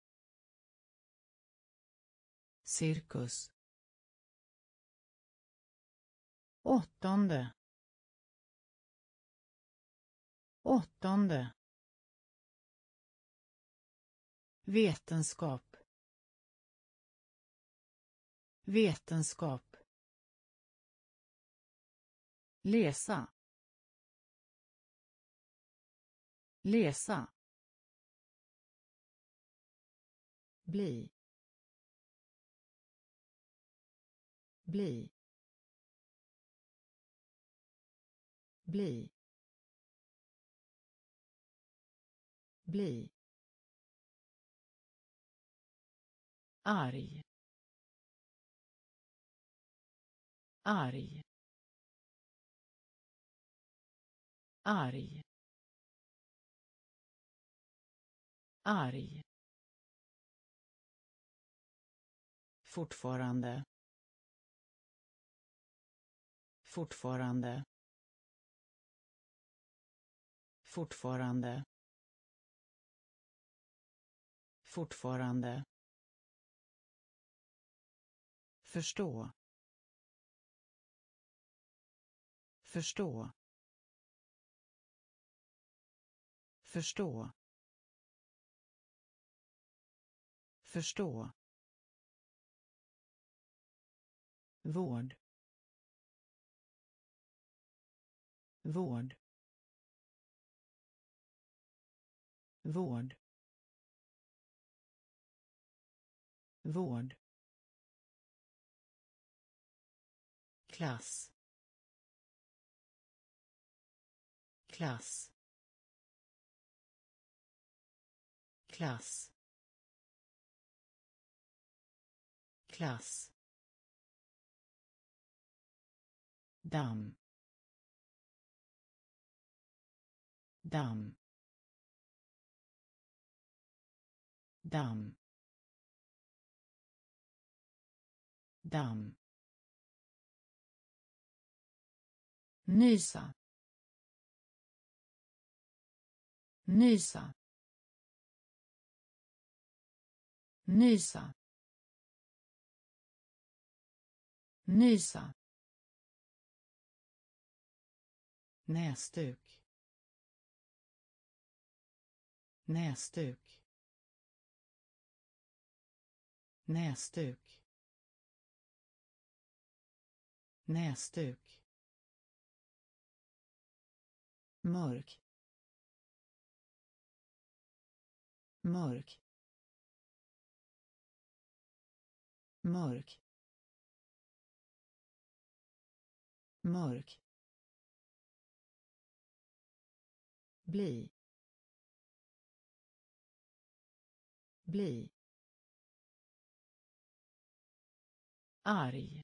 Cirkus. Åttonde. Åttonde. Vetenskap. Vetenskap. Läsa. Läsa. bli bli bli bli arg arg arg arg fortfarande fortfarande fortfarande fortfarande förstå förstå förstå förstå vård vård vård vård klass klass klass klass damm damm damm damm nysa nysa nysa nysa näsduk näsduk näsduk näsduk mörk mörk mörk mörk bli bli arg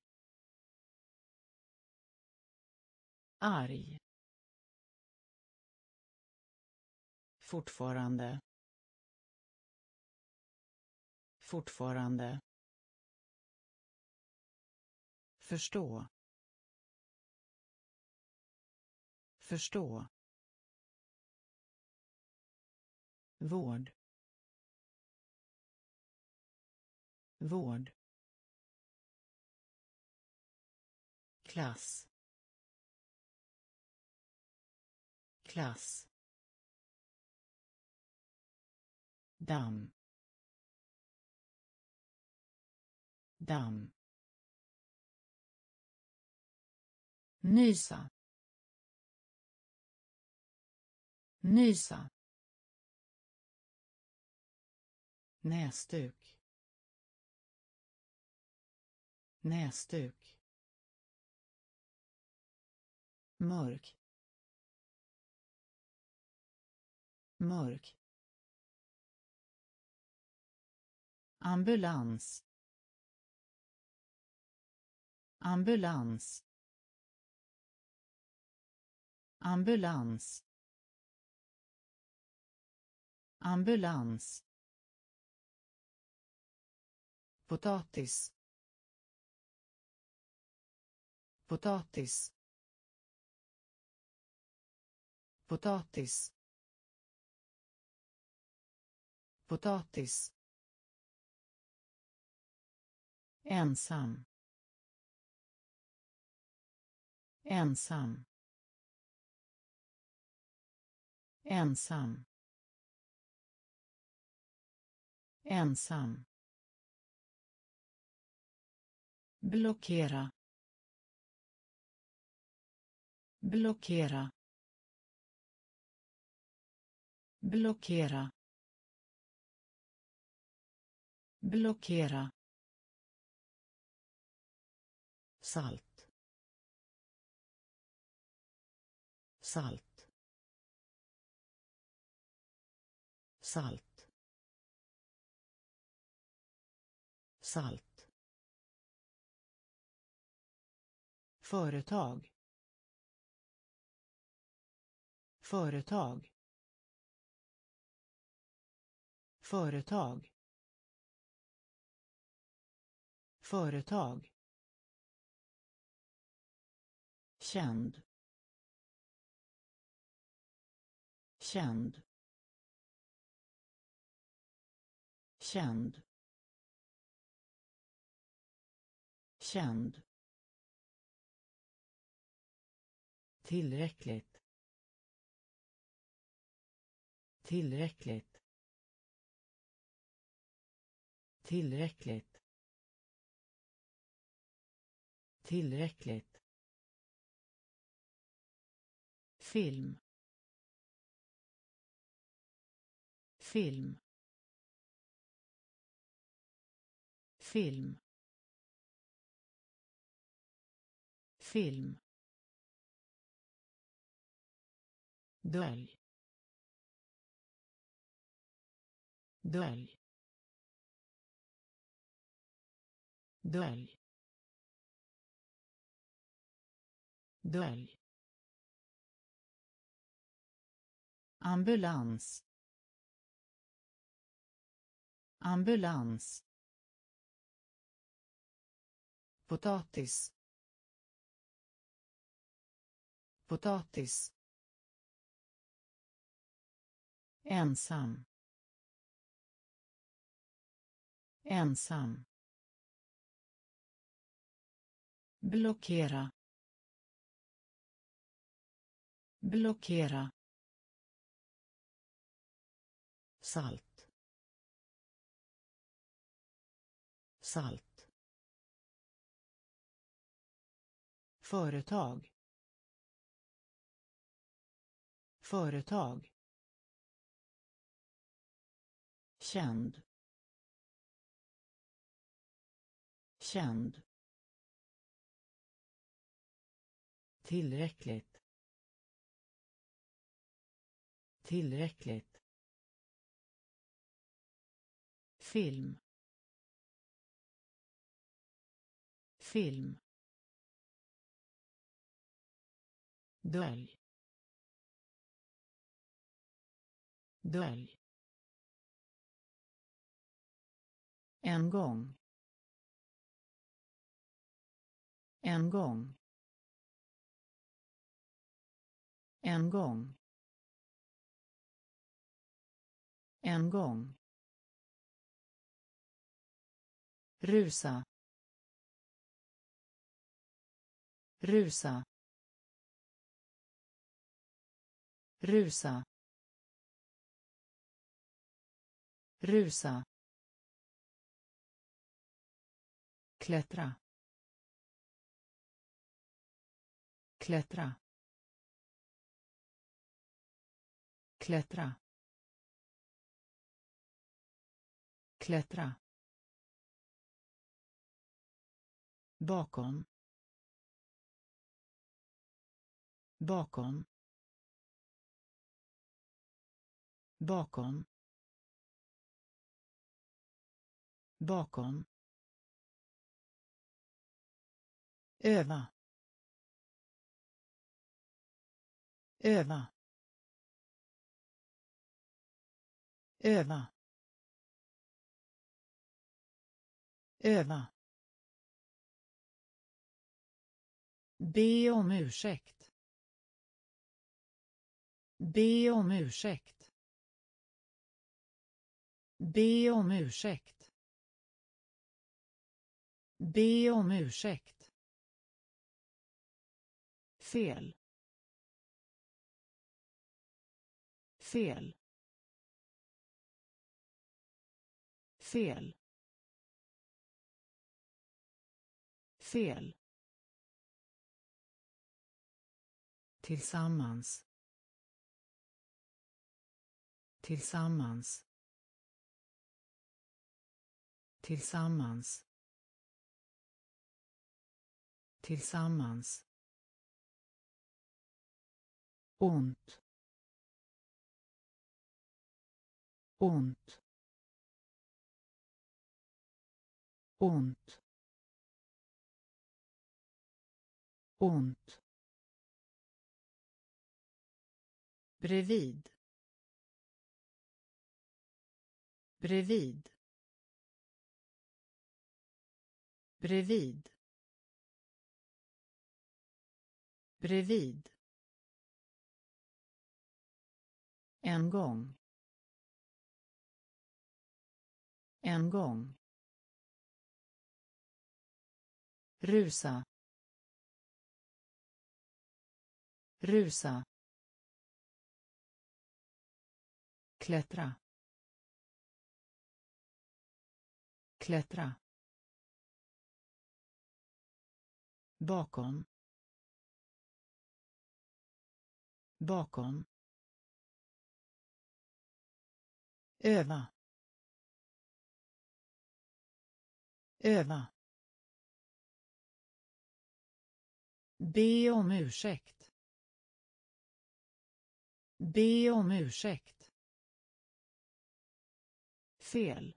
arg fortfarande fortfarande förstå förstå vård vård klass klass damm damm nysa nysa näsduk näsduk mörk mörk ambulans ambulans ambulans ambulans potatis potatis potatis potatis ensam ensam ensam ensam blockera blockera blockera blockera, salt, salt, salt, salt, företag, företag, företag, företag, känd, känd, känd, känd, tillräckligt, tillräckligt, tillräckligt, tillräckligt, film, film, film, film, dölj, dölj, dölj, dölj, ambulans, ambulans, potatis, potatis, ensam, ensam, blockera, blockera, salt, salt, företag, företag, känd, känd, tillräckligt, tillräckligt, film, film, dölj, dölj, en gång, en gång, en gång, en gång, rusa, rusa, rusa, rusa, klättra, klättra, klättra, klättra, bakom, bakom, bakom, bakom, öva, öva, öva, öva, be om ursäkt, be om ursäkt, be om ursäkt, be om ursäkt, fel, fel, fel, fel, tillsammans, tillsammans, tillsammans tillsammans ont ont ont ont bredvid bredvid bredvid bredvid en gång en gång rusa rusa klättra klättra bakom bakom öva öva be om ursäkt be om ursäkt fel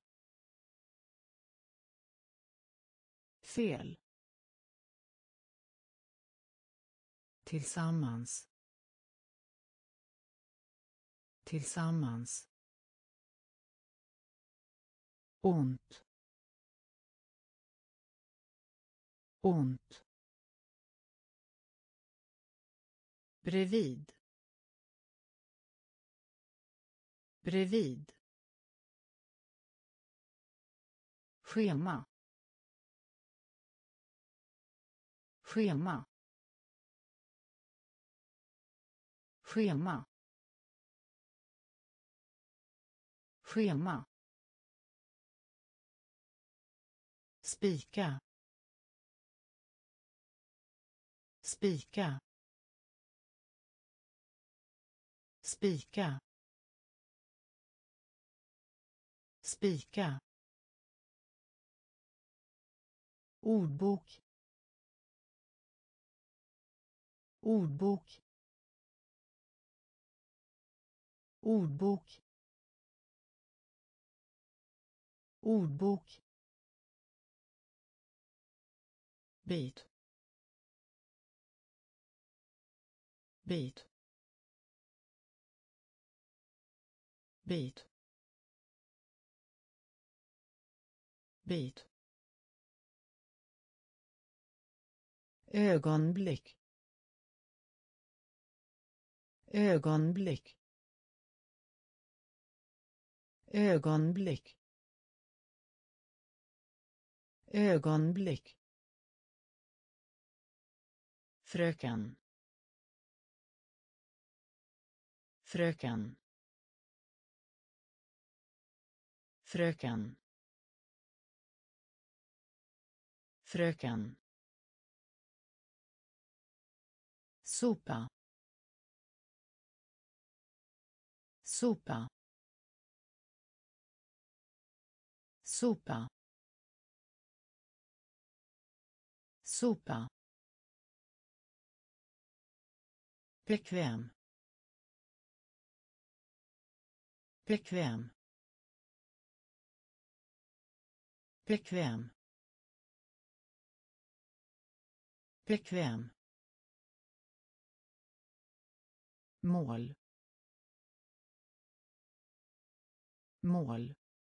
fel tillsammans tillsammans ont ont bredvid bredvid schema schema schema schema spika spika spika spika ordbok ordbok ordbok ordbok bit bit bit bit ögonblick ögonblick ögonblick ögonblick fröken fröken fröken fröken sopa sopa sopa sopa bekväm bekväm bekväm bekväm mål mål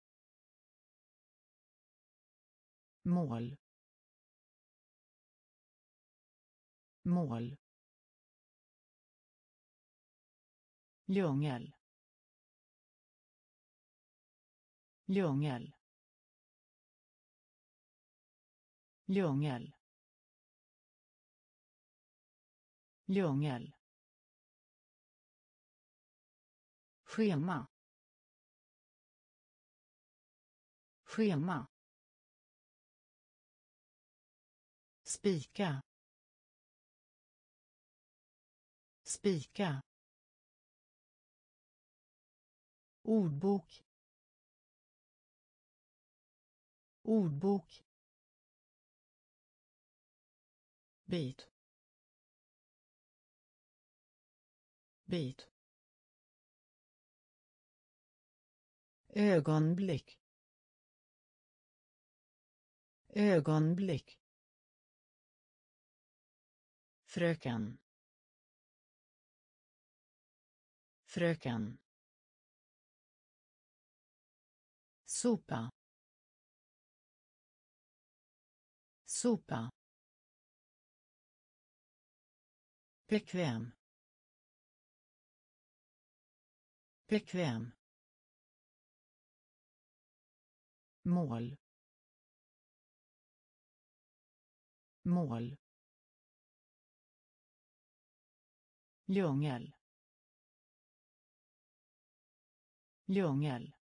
mål mål djungel djungel djungel djungel schema schema spika spika ordbok ordbok, bit, bit, ögonblick, ögonblick, fröken, fröken, sopa, sopa, bekväm, bekväm, mål, mål, djungel, djungel,